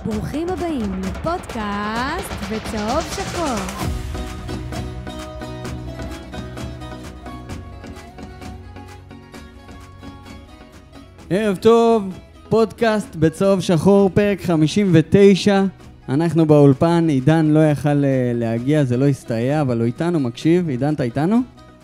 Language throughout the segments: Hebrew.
ברוכים הבאים לפודקאסט בצהוב שחור. ערב טוב, פודקאסט בצהוב שחור, פרק 59. אנחנו באולפן, עידן לא יכל להגיע, זה לא הסתייע, אבל הוא איתנו, מקשיב. עידן, אתה איתנו?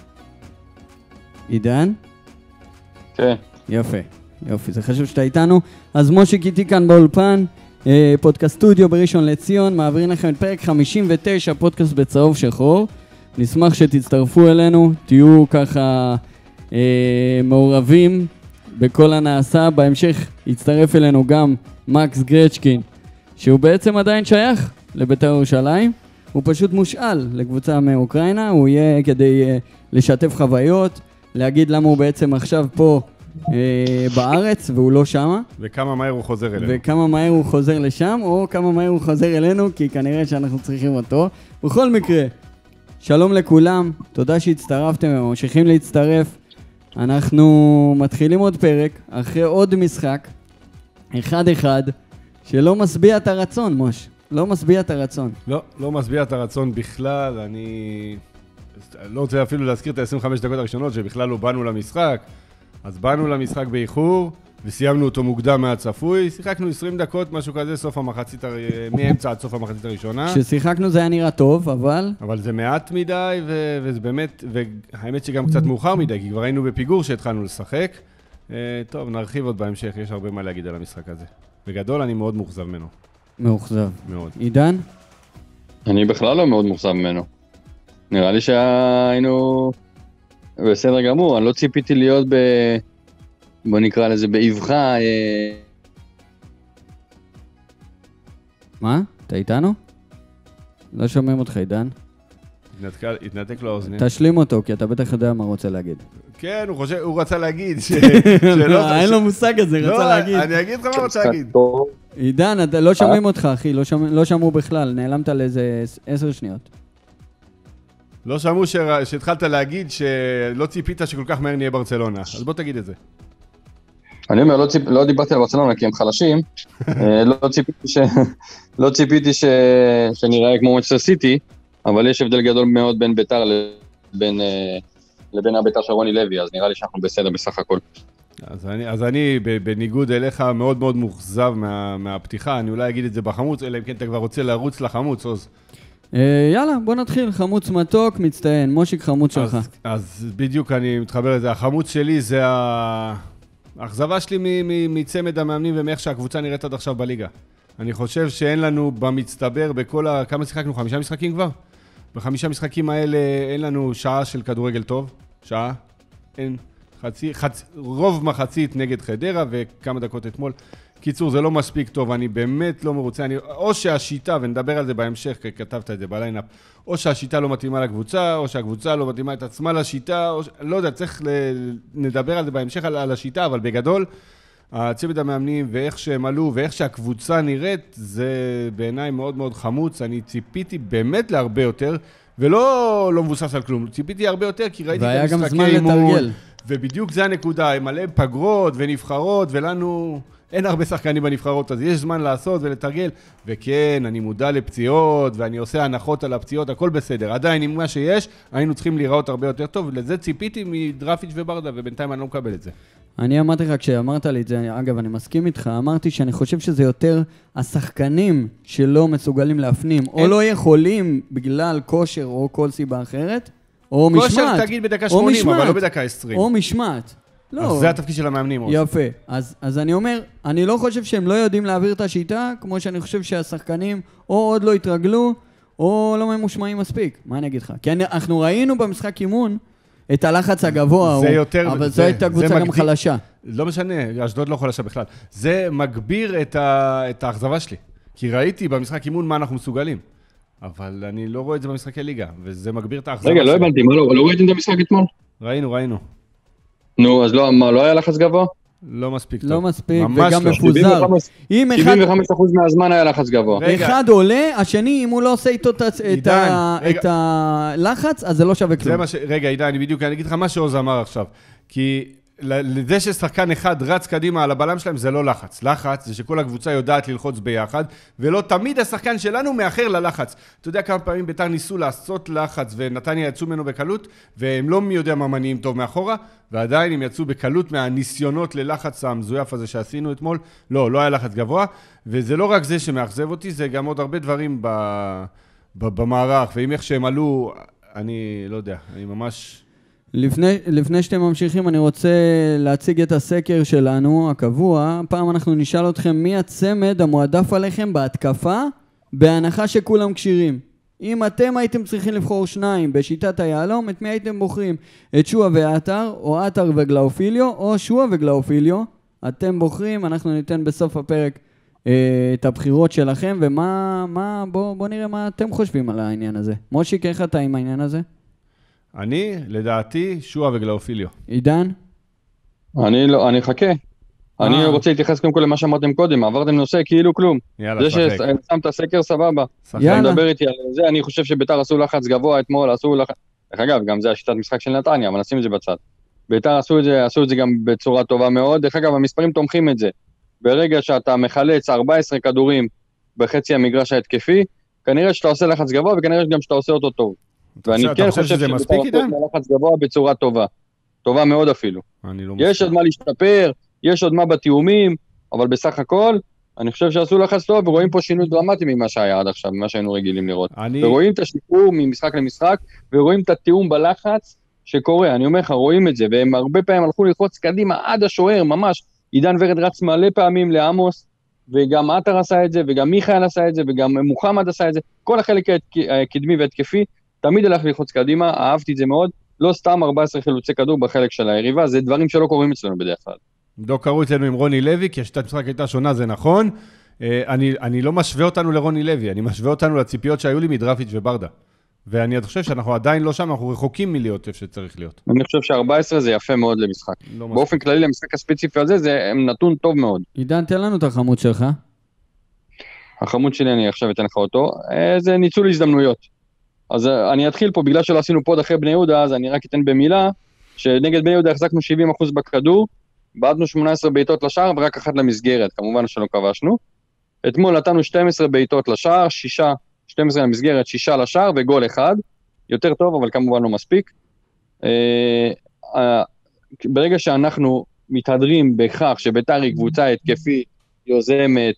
עידן? כן. יופי, זה חשוב שאתה איתנו. אז מושיק איתי כאן באולפן, פודקאסט סטודיו בראשון לציון, מעבירים לכם את פרק 59, פודקאסט בצהוב שחור. נשמח שתצטרפו אלינו, תהיו ככה מעורבים בכל הנעשה. בהמשך יצטרף אלינו גם מקס גרצ'קין, שהוא בעצם עדיין שייך לבית"ר ירושלים. הוא פשוט מושאל לקבוצה מאוקראינה, הוא יהיה כדי לשתף חוויות, להגיד למה הוא בעצם עכשיו פה בארץ והוא לא שמה. וכמה מהר הוא חוזר אלינו. וכמה מהר הוא חוזר לשם, או כמה מהר הוא חוזר אלינו, כי כנראה שאנחנו צריכים אותו. בכל מקרה, שלום לכולם, תודה שהצטרפתם וממשיכים להצטרף. אנחנו מתחילים עוד פרק, אחרי עוד משחק, 1-1, שלא משביע את הרצון, מוש. לא משביע את הרצון. לא משביע את הרצון בכלל. אני לא רוצה אפילו להזכיר את ה-25 דקות הראשונות, שבכלל לא באנו למשחק. אז באנו למשחק באיחור, וסיימנו אותו מוקדם מהצפוי. שיחקנו 20 דקות, משהו כזה, מאמצע עד סוף המחצית הראשונה. כששיחקנו זה היה נראה טוב, אבל... אבל זה מעט מדי, וזה באמת, והאמת שגם קצת מאוחר מדי, כי כבר היינו בפיגור שהתחלנו לשחק. טוב, נרחיב עוד בהמשך, יש הרבה מה להגיד על המשחק הזה. בגדול, אני מאוד מאוכזב ממנו. מאוכזב. מאוד. עידן? אני בכלל לא מאוד מאוכזב ממנו. נראה לי שהיינו בסדר גמור, אני לא ציפיתי להיות בוא נקרא לזה באבחה. מה? אתה איתנו? לא שומעים אותך, עידן. התנתק לו האוזניים. תשלים אותו, כי אתה בטח יודע מה רוצה להגיד. כן, הוא רצה להגיד אין לו מושג הזה, רצה להגיד. אני אגיד לך מה רוצה להגיד. עידן, לא שומעים אותך, אחי, לא שמעו בכלל, נעלמת לאיזה 10 שניות. לא שמעו שהתחלת להגיד שלא ציפית שכל כך מהר נהיה ברצלונה, אז בוא תגיד את זה. אני אומר, לא דיברתי על ברצלונה כי הם חלשים, לא ציפיתי שנראה כמו מנצ'סטר סיטי, אבל יש הבדל גדול מאוד בין בית"ר לבין הבית"ר של רוני לוי, אז נראה לי שאנחנו בסדר בסך הכל. אז אני בניגוד אליך מאוד מאוד מוכזב מהפתיחה, אני אולי אגיד את זה בחמוץ, אלא אם כן אתה כבר רוצה לרוץ לחמוץ, אז... יאללה, בוא נתחיל, חמוץ מתוק, מצטיין, מושיק חמוץ שלך. אז בדיוק אני מתחבר לזה, החמוץ שלי זה האכזבה שלי מצמד המאמנים ומאיך שהקבוצה נראית עד עכשיו בליגה. אני חושב שאין לנו במצטבר כמה שיחקנו? 5 משחקים כבר? ב5 משחקים האלה אין לנו שעה של כדורגל טוב, שעה, אין רוב מחצית נגד חדרה וכמה דקות אתמול. קיצור, זה לא מספיק טוב, אני באמת לא מרוצה, או שהשיטה, ונדבר על זה בהמשך, כי כתבת את זה בליינאפ, או שהשיטה לא מתאימה לקבוצה, או שהקבוצה לא מתאימה את עצמה לשיטה, לא יודע, צריך נדבר על זה בהמשך על השיטה, אבל בגדול, הצוות המאמנים ואיך שהם עלו, ואיך שהקבוצה נראית, זה בעיניי מאוד מאוד חמוץ, אני ציפיתי באמת להרבה יותר, ולא מבוסס על כלום, ציפיתי הרבה יותר, כי ראיתי את המשחקי אימון, ובדיוק זה הנקודה, הם מלא פגרות ונבחרות, ולנו... אין הרבה שחקנים בנבחרות, אז יש זמן לעשות ולתרגל, וכן, אני מודע לפציעות, ואני עושה הנחות על הפציעות, הכל בסדר. עדיין, עם מה שיש, היינו צריכים להיראות הרבה יותר טוב, ולזה ציפיתי מדרפיץ' וברדה, ובינתיים אני לא מקבל את זה. אני אמרתי לך, כשאמרת לי את זה, אגב, אני מסכים איתך, אמרתי שאני חושב שזה יותר השחקנים שלא מסוגלים להפנים, או לא יכולים בגלל כושר או כל סיבה אחרת, או משמעת. כושר תגיד בדקה 80, אבל לא בדקה 20. או משמעת. לא. אז זה התפקיד של המאמנים. יפה. אז אני אומר, אני לא חושב שהם לא יודעים להעביר את השיטה, כמו שאני חושב שהשחקנים או עוד לא התרגלו, או לא ממושמעים מספיק. מה אני אגיד לך? כי אנחנו ראינו במשחק אימון את הלחץ הגבוה, אבל זו הייתה קבוצה גם חלשה. לא משנה, אשדוד לא חלשה בכלל. זה מגביר את האכזבה שלי. כי ראיתי במשחק אימון מה אנחנו מסוגלים. אבל אני לא רואה את זה במשחקי ליגה, וזה מגביר את האכזבה. רגע, לא הבנתי, לא ראיתם את המשחק אתמול? ראינו. נו, אז לא היה לחץ גבוה? לא מספיק טוב. לא מספיק, וגם מפוזר. 75% מהזמן היה לחץ גבוה. אחד עולה, השני, אם הוא לא עושה איתו את הלחץ, אז זה לא שווה כלום. רגע, עידן, אני אגיד לך מה שעוז אמר עכשיו. כי לזה ששחקן אחד רץ קדימה על הבלם שלהם, זה לא לחץ. לחץ זה שכל הקבוצה יודעת ללחוץ ביחד, ולא תמיד השחקן שלנו מאחר ללחץ. אתה יודע כמה פעמים בית"ר ניסו לעשות לחץ, ונתניה יצאו ממנו בקלות, והם לא מי יודע מה מניעים טוב מאחורה, ועדיין הם יצאו בקלות מהניסיונות ללחץ המזויף הזה שעשינו אתמול. לא היה לחץ גבוה, וזה לא רק זה שמאכזב אותי, זה גם עוד הרבה דברים במערך, ואם איך שהם עלו, אני לא יודע, אני ממש... לפני שאתם ממשיכים, אני רוצה להציג את הסקר שלנו, הקבוע. פעם אנחנו נשאל אתכם מי הצמד המועדף עליכם בהתקפה, בהנחה שכולם קשירים. אם אתם הייתם צריכים לבחור שניים בשיטת היעלום, את מי הייתם בוחרים? את שועה ועטר, או עטר וגלאופיליו, או שועה וגלאופיליו. אתם בוחרים, אנחנו ניתן בסוף הפרק את הבחירות שלכם, בוא נראה מה אתם חושבים על העניין הזה. מושיק, איך אתה עם העניין הזה? אני, לדעתי, שועה וגלאופיליו. עידן? אני חכה. אני רוצה להתייחס קודם כל למה שאמרתם קודם, עברתם נושא כאילו כלום. יאללה, זה שחק. ששם את הסקר סבבה. יאללה. אני מדבר איתי על זה, אני חושב שביתר עשו לחץ גבוה אתמול, עשו לחץ... דרך אגב, גם זה השיטת משחק של נתניה, אבל נשים את זה בצד. ביתר עשו את זה גם בצורה טובה מאוד, דרך אגב, המספרים תומכים את זה. ברגע שאתה מחלץ 14 כדורים בחצי המגרש ההתקפי, כנראה שאתה עושה לחץ גבוה, וכנראה גם שאתה עושה אותו טוב. ואני כן חושב שזה מספיק, עידן? לחץ גבוה בצורה טובה. טובה מאוד אפילו. יש עוד מה להשתפר, יש עוד מה בתיאומים, אבל בסך הכל, אני חושב שעשו לחץ טוב, ורואים פה שינוי דרמטי ממה שהיה עד עכשיו, ממה שהיינו רגילים לראות. ורואים את השיפור ממשחק למשחק, ורואים את התיאום בלחץ שקורה. אני אומר לך, רואים את זה, והם הרבה פעמים הלכו ללחוץ קדימה עד השוער, ממש. עידן ורד רץ מלא פעמים לעמוס, וגם עטר עשה את זה, וגם מיכאל עשה את זה, וגם מוחמד עשה את זה. כל החלק הקדמי והתקפי, תמיד הלך ללחוץ קדימה, אהבתי את זה מאוד. לא סתם 14 חילוצי כדור בחלק של היריבה, זה דברים שלא קורים אצלנו בדרך כלל. לא קראו אצלנו עם רוני לוי, כי השיטת משחק הייתה שונה, זה נכון. אני לא משווה אותנו לרוני לוי, אני משווה אותנו לציפיות שהיו לי מדרפיץ' וברדה. ואני חושב שאנחנו עדיין לא שם, אנחנו רחוקים מלהיות איפה שצריך להיות. אני חושב ש14 זה יפה מאוד למשחק. באופן כללי למשחק הספציפי הזה, זה נתון טוב מאוד. עידן, תן לנו את החמוד שלך. החמוד שלי, אני עכשיו אתן לך אותו, זה ניצול הזדמנויות. אז אני אתחיל פה, בגלל שלא עשינו פוד אחרי בני יהודה, אז אני רק אתן במילה, שנגד בני יהודה החזקנו 70% בכדור, בעדנו 18 בעיטות לשער ורק אחת למסגרת, כמובן שלא כבשנו. אתמול נתנו 12 בעיטות לשער, 12 למסגרת, 6 לשער וגול אחד. יותר טוב, אבל כמובן לא מספיק. ברגע שאנחנו מתהדרים בכך שביתר היא קבוצה התקפית, יוזמת,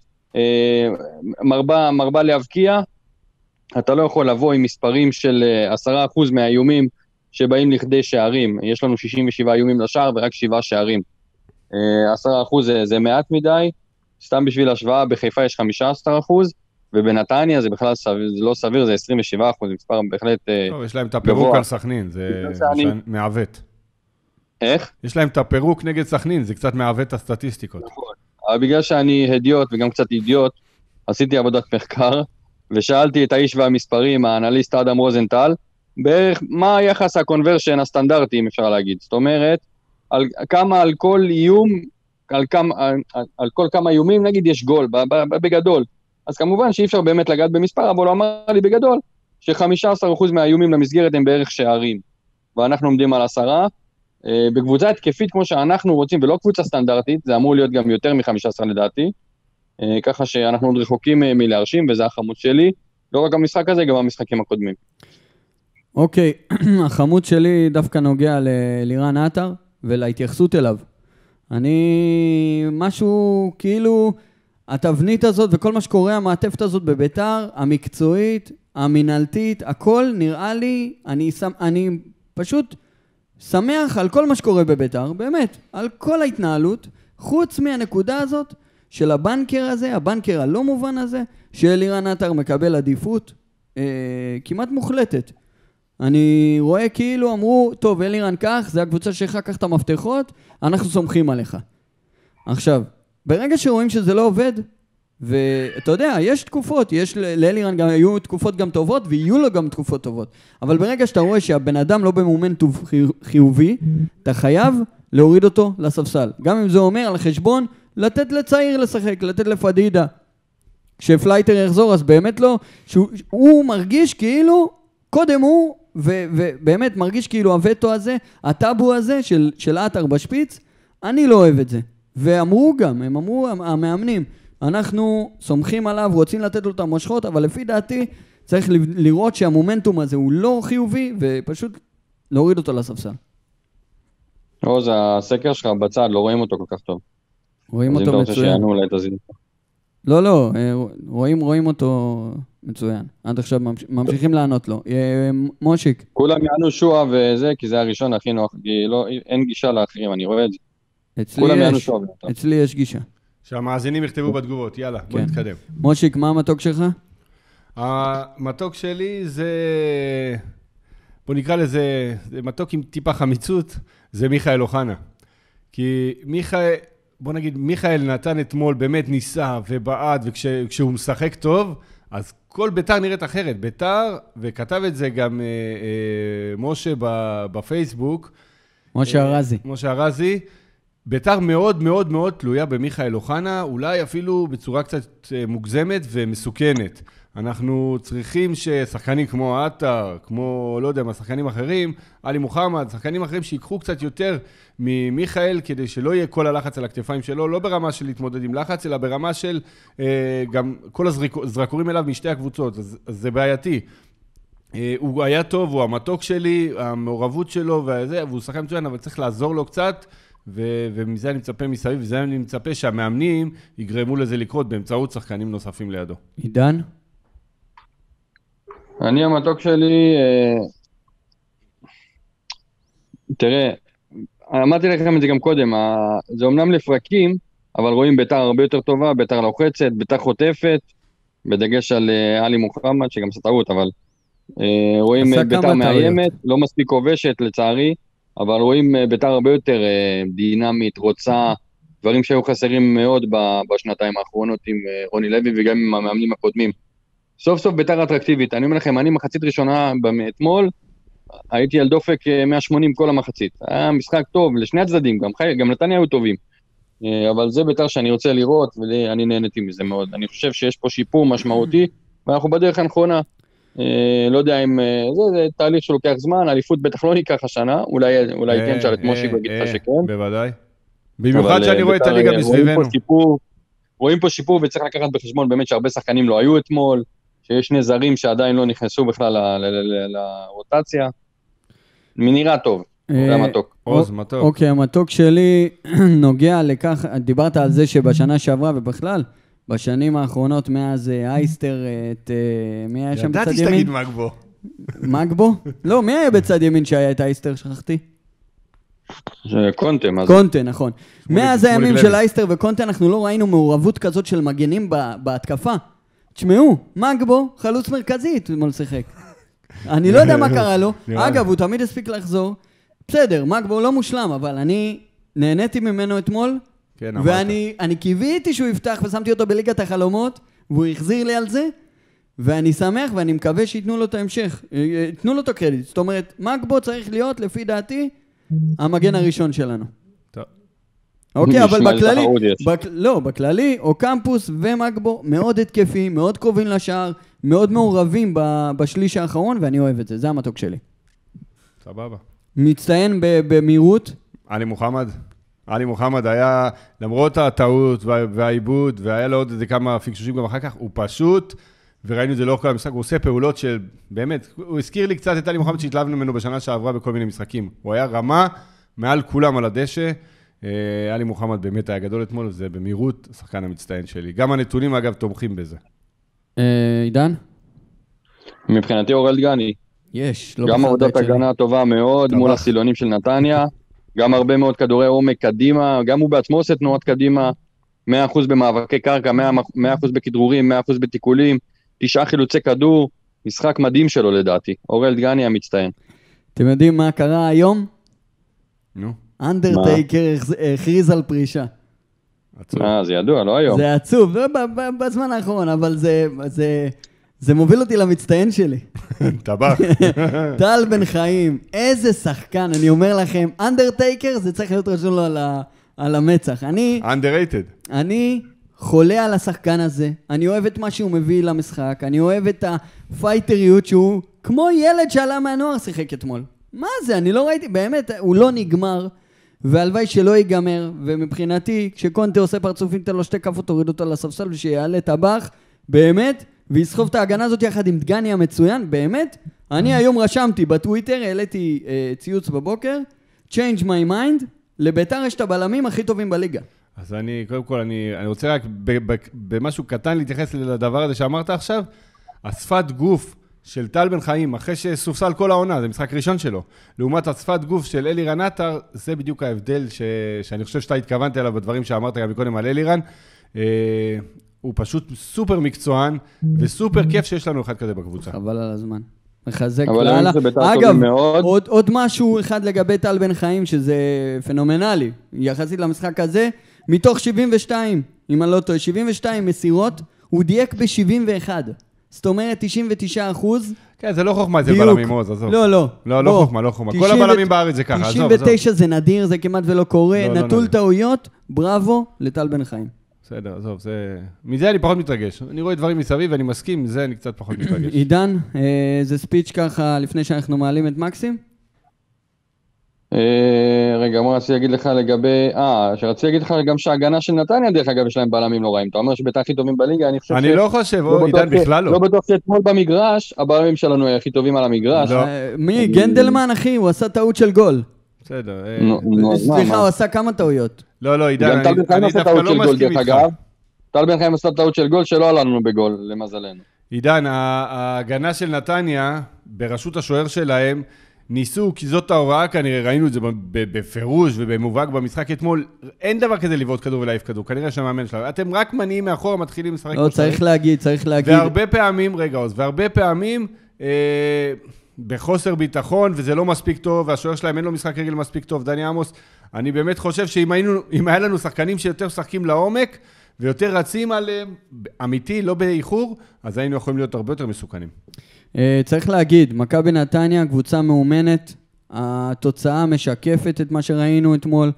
מרבה להבקיע, אתה לא יכול לבוא עם מספרים של 10% מהאיומים שבאים לכדי שערים. יש לנו 67 איומים לשער ורק 7 שערים. 10% זה מעט מדי, סתם בשביל השוואה, בחיפה יש 15%, ובנתניה זה בכלל זה לא סביר, זה 27%, זה מספר בהחלט גבוה. יש להם את הפירוק על סכנין, זה מעוות. איך? יש להם את הפירוק נגד סכנין, זה קצת מעוות את הסטטיסטיקות. נכון, אבל בגלל שאני הדיוט וגם קצת אידיוט, עשיתי עבודת מחקר, ושאלתי את האיש והמספרים, האנליסט אדם רוזנטל, בערך מה היחס הקונברשן הסטנדרטי, אם אפשר להגיד. זאת אומרת, על כל איום, על כל כמה איומים, נגיד יש גול, בגדול. אז כמובן שאי אפשר באמת לגעת במספר, אבל הוא אמר לי בגדול, ש15% מהאיומים למסגרת הם בערך שערים. ואנחנו עומדים על 10. בקבוצה התקפית כמו שאנחנו רוצים, ולא קבוצה סטנדרטית, זה אמור להיות גם יותר מ15 לדעתי, ככה שאנחנו עוד רחוקים מלהרשים, וזה החמוד שלי, לא רק המשחק הזה, גם המשחקים הקודמים. אוקיי, החמוד שלי דווקא נוגע לירן עטר, ולהתייחסות אליו. משהו כאילו, התבנית הזאת וכל מה שקורה, המעטפת הזאת בביתר, המקצועית, המנהלתית, הכל נראה לי, אני פשוט שמח על כל מה שקורה בביתר, באמת, על כל ההתנהלות, חוץ מהנקודה הזאת, של הבנקר הזה, הבנקר הלא מובן הזה, שאלירן עטר מקבל עדיפות כמעט מוחלטת. אני רואה כאילו אמרו, טוב, אלירן כך, זה הקבוצה שלך, קח את המפתחות, אנחנו סומכים עליך. עכשיו, ברגע שרואים שזה לא עובד, ואתה יודע, יש תקופות, לאלירן גם היו תקופות גם טובות, ויהיו לו גם תקופות טובות. אבל ברגע שאתה רואה שהבן אדם לא במומנטום חיובי, אתה חייב להוריד אותו לספסל. גם אם זה אומר על חשבון, לתת לצעיר לשחק, לתת לפדידה. כשפלייטר יחזור, אז באמת לא, שהוא מרגיש כאילו, קודם הוא, ובאמת מרגיש כאילו הווטו הזה, הטאבו הזה של עטר בשפיץ, אני לא אוהב את זה. ואמרו גם, הם אמרו, המאמנים, אנחנו סומכים עליו, רוצים לתת לו את המושכות, אבל לפי דעתי צריך לראות שהמומנטום הזה הוא לא חיובי, ופשוט להוריד אותו לספסל. עוז, הסקר שלך בצד, לא רואים אותו כל כך טוב. רואים אותו מצוין. אז אם אתה רוצה שיענו אולי תזין. לא, רואים אותו מצוין. עד עכשיו ממשיכים לענות לו. מושיק. כולם יענו שואה וזה, כי זה הראשון הכי נוח, כי אין גישה לאחרים, אני רואה את זה. כולם יענו שואה. אצלי יש גישה. שהמאזינים יכתבו בתגובות, יאללה, בוא נתקדם. מושיק, מה המתוק שלך? המתוק שלי זה, בוא נקרא לזה, זה מתוק עם טיפה חמיצות, זה מיכאל אוחנה. כי בוא נגיד, מיכאל נתן אתמול, באמת ניסה ובעד, וכשהוא משחק טוב, אז כל ביתר נראית אחרת. ביתר, וכתב את זה גם משה בפייסבוק. משה ארזי. ביתר מאוד מאוד מאוד תלויה במיכאל אוחנה, אולי אפילו בצורה קצת מוגזמת ומסוכנת. אנחנו צריכים ששחקנים כמו עטר, כמו, לא יודע, שחקנים אחרים, עלי מוחמד, שחקנים אחרים שיקחו קצת יותר ממיכאל, כדי שלא יהיה כל הלחץ על הכתפיים שלו, לא ברמה של להתמודד עם לחץ, אלא ברמה של גם כל הזרקורים אליו משתי הקבוצות, אז זה בעייתי. הוא היה טוב, הוא המתוק שלי, המעורבות שלו והוא שחקן מצוין, אבל צריך לעזור לו קצת, ומזה אני מצפה מסביב, וזה אני מצפה שהמאמנים יגרמו לזה לקרות באמצעות שחקנים נוספים לידו. עידן? אני המתוק שלי, תראה, אמרתי לכם את זה גם קודם, זה אומנם לפרקים, אבל רואים ביתר הרבה יותר טובה, ביתר לוחצת, ביתר חוטפת, בדגש על עלי מוחמד, שגם עשה טעות, אבל רואים ביתר מאיימת, לא מספיק כובשת לצערי, אבל רואים ביתר הרבה יותר דינמית, רוצה, דברים שהיו חסרים מאוד בשנתיים האחרונות עם רוני לוי וגם עם המאמנים הקודמים. סוף סוף ביתר אטרקטיבית, אני אומר לכם, אני מחצית ראשונה אתמול, הייתי על דופק 180 כל המחצית. היה משחק טוב לשני הצדדים, גם נתניה היו טובים. אבל זה ביתר שאני רוצה לראות, ואני נהניתי מזה מאוד. אני חושב שיש פה שיפור משמעותי, ואנחנו בדרך הנכונה. לא יודע אם זה תהליך שלוקח זמן, אליפות בטח לא ניקח השנה, אולי כן שאל את מושי בגיד לך שכן. בוודאי. במיוחד שאני רואה את הליגה מסביבנו. רואים פה שיפור וצריך לקחת בחשבון באמת שהרבה שחקנים לא היו אתמול, שיש שני זרים שעדיין לא נכנסו בכלל לרוטציה. נראה טוב, זה המתוק. עוז, מתוק. אוקיי, המתוק שלי נוגע לכך, דיברת על זה שבשנה שעברה ובכלל, בשנים האחרונות מאז אייסטר, מי היה שם בצד ימין? ידעתי שתגיד מגבו. מגבו? לא, מי היה בצד ימין שהיה את אייסטר, שכחתי? קונטה, מה זה? קונטה, נכון. מאז הימים של אייסטר וקונטה אנחנו לא ראינו מעורבות כזאת של מגנים בהתקפה. תשמעו, מגבו, חלוץ מרכזי, אתמול שיחק. אני לא יודע מה קרה לו. אגב, הוא תמיד הספיק לחזור. בסדר, מגבו לא מושלם, אבל אני נהניתי ממנו אתמול, ואני קיוויתי שהוא יפתח ושמתי אותו בליגת החלומות, והוא החזיר לי על זה, ואני שמח ואני מקווה שיתנו לו את ההמשך. יתנו לו את הקרדיט. זאת אומרת, מגבו צריך להיות, לפי דעתי, המגן הראשון שלנו. אוקיי, אבל בכללי, בכללי, אוקמפוס ומגבו מאוד התקפי, מאוד קרובים לשער, מאוד מעורבים בשליש האחרון, ואני אוהב את זה, זה המתוק שלי. סבבה. מצטיין במהירות. עלי מוחמד היה, למרות הטעות והעיבוד, והיה לו עוד איזה כמה פיקשושים גם אחר כך, הוא פשוט, וראינו את זה לאורך כל המשחק, הוא עושה פעולות של, באמת, הוא הזכיר לי קצת את עלי מוחמד שהתלהבנו ממנו בשנה שעברה בכל מיני משחקים. הוא היה רמה מעל כולם על הדשא, עלי מוחמד באמת היה גדול אתמול, וזה במהירות השחקן המצטיין שלי. גם הנתונים, אגב, תומכים בזה. עידן? מבחינתי אורל דגני. יש. גם עבודת הגנה טובה מאוד מול הסילונים של נתניה, גם הרבה מאוד כדורי עומק קדימה, גם הוא בעצמו עושה תנועות קדימה, 100% במאבקי קרקע, 100% בכדרורים, 100% בתיקולים, 9 חילוצי כדור, משחק מדהים שלו לדעתי. אורל דגני המצטיין. אתם יודעים מה קרה היום? נו. אנדרטייקר הכריז על פרישה. זה ידוע, לא היום. זה עצוב, בזמן האחרון, אבל זה מוביל אותי למצטיין שלי. טבח. טל בן חיים, איזה שחקן, אני אומר לכם, אנדרטייקר זה צריך להיות רשום לו על המצח. underrated. אני חולה על השחקן הזה, אני אוהב את מה שהוא מביא למשחק, אני אוהב את הפייטריות שהוא כמו ילד שעלה מהנוער שיחק אתמול. מה זה? אני לא ראיתי, באמת, הוא לא נגמר, והלוואי שלא ייגמר, ומבחינתי, כשקונטה עושה פרצופים, תן לו 2 כפות, תוריד אותו לספסל, ושיעלה טבח, באמת, ויסחוב את ההגנה הזאת יחד עם דגני המצוין, באמת, אני היום רשמתי בטוויטר, העליתי ציוץ בבוקר, change my mind, לביתר יש את הבלמים הכי טובים בליגה. אז קודם כל, אני רוצה רק במשהו קטן להתייחס לדבר הזה שאמרת עכשיו, השפת גוף של טל בן חיים, אחרי שסופסל כל העונה, זה משחק ראשון שלו, לעומת השפת גוף של אלירן עטר, זה בדיוק ההבדל שאני חושב שאתה התכוונת אליו בדברים שאמרת גם קודם על אלירן, הוא פשוט סופר מקצוען, וסופר כיף שיש לנו אחד כזה בקבוצה. חבל על הזמן. מחזק לעלה. אגב, עוד משהו אחד לגבי טל בן חיים, שזה פנומנלי, יחסית למשחק הזה, מתוך 72, אם אני לא טועה, 72 מסירות, הוא דייק ב-71. זאת אומרת, 99%. כן, זה לא חוכמה, זה בלמים עוז, עזוב. לא. לא חוכמה, לא חוכמה. כל הבלמים בארץ זה ככה, עזוב. 99 זה נדיר, זה כמעט ולא קורה, נטול טעויות, בראבו לטל בן חיים. בסדר, עזוב, מזה אני פחות מתרגש. אני רואה דברים מסביב ואני מסכים, מזה אני קצת פחות מתרגש. עידן, זה ספיץ' ככה לפני שאנחנו מעלים את מקסים? רגע, מה רציתי להגיד לך לגבי... שרציתי להגיד לך גם שההגנה של נתניה, דרך אגב, יש להם בלמים לא רעים. אתה אומר שביתר הכי טובים בליגה, אני חושב אני לא חושב, עידן בכלל לא. לא בטוח שאתמול במגרש, הבלמים שלנו הכי טובים על המגרש. מי? גנדלמן, אחי, הוא עשה טעות של גול. בסדר. סליחה, הוא עשה כמה טעויות. לא, עידן, אני דווקא לא מסכים איתך. טל בן חיים עשה טעות של גול שלא עלה לנו בגול, למזלנו. עידן, ההגנה של נתניה, בראשות השוער שלהם, ניסו, כי זאת ההוראה, כנראה ראינו את זה בפירוש ובמובהק במשחק אתמול, אין דבר כזה לבעוט כדור ולהעיף כדור, כנראה שהמאמן שלנו. אתם רק מניעים מאחור, מתחילים לשחק. לא, צריך להגיד. והרבה פעמים, והרבה פעמים, בחוסר ביטחון, וזה לא מספיק טוב, והשוער שלהם אין לו משחק רגל מספיק טוב, דני עמוס, אני באמת חושב שאם היה לנו שחקנים שיותר שחקים לעומק, ויותר רצים עליהם, אמיתי, לא באיחור, אז היינו יכולים להיות הרבה יותר מסוכנים. צריך להגיד, מכבי נתניה, קבוצה מאומנת, התוצאה משקפת את מה שראינו אתמול.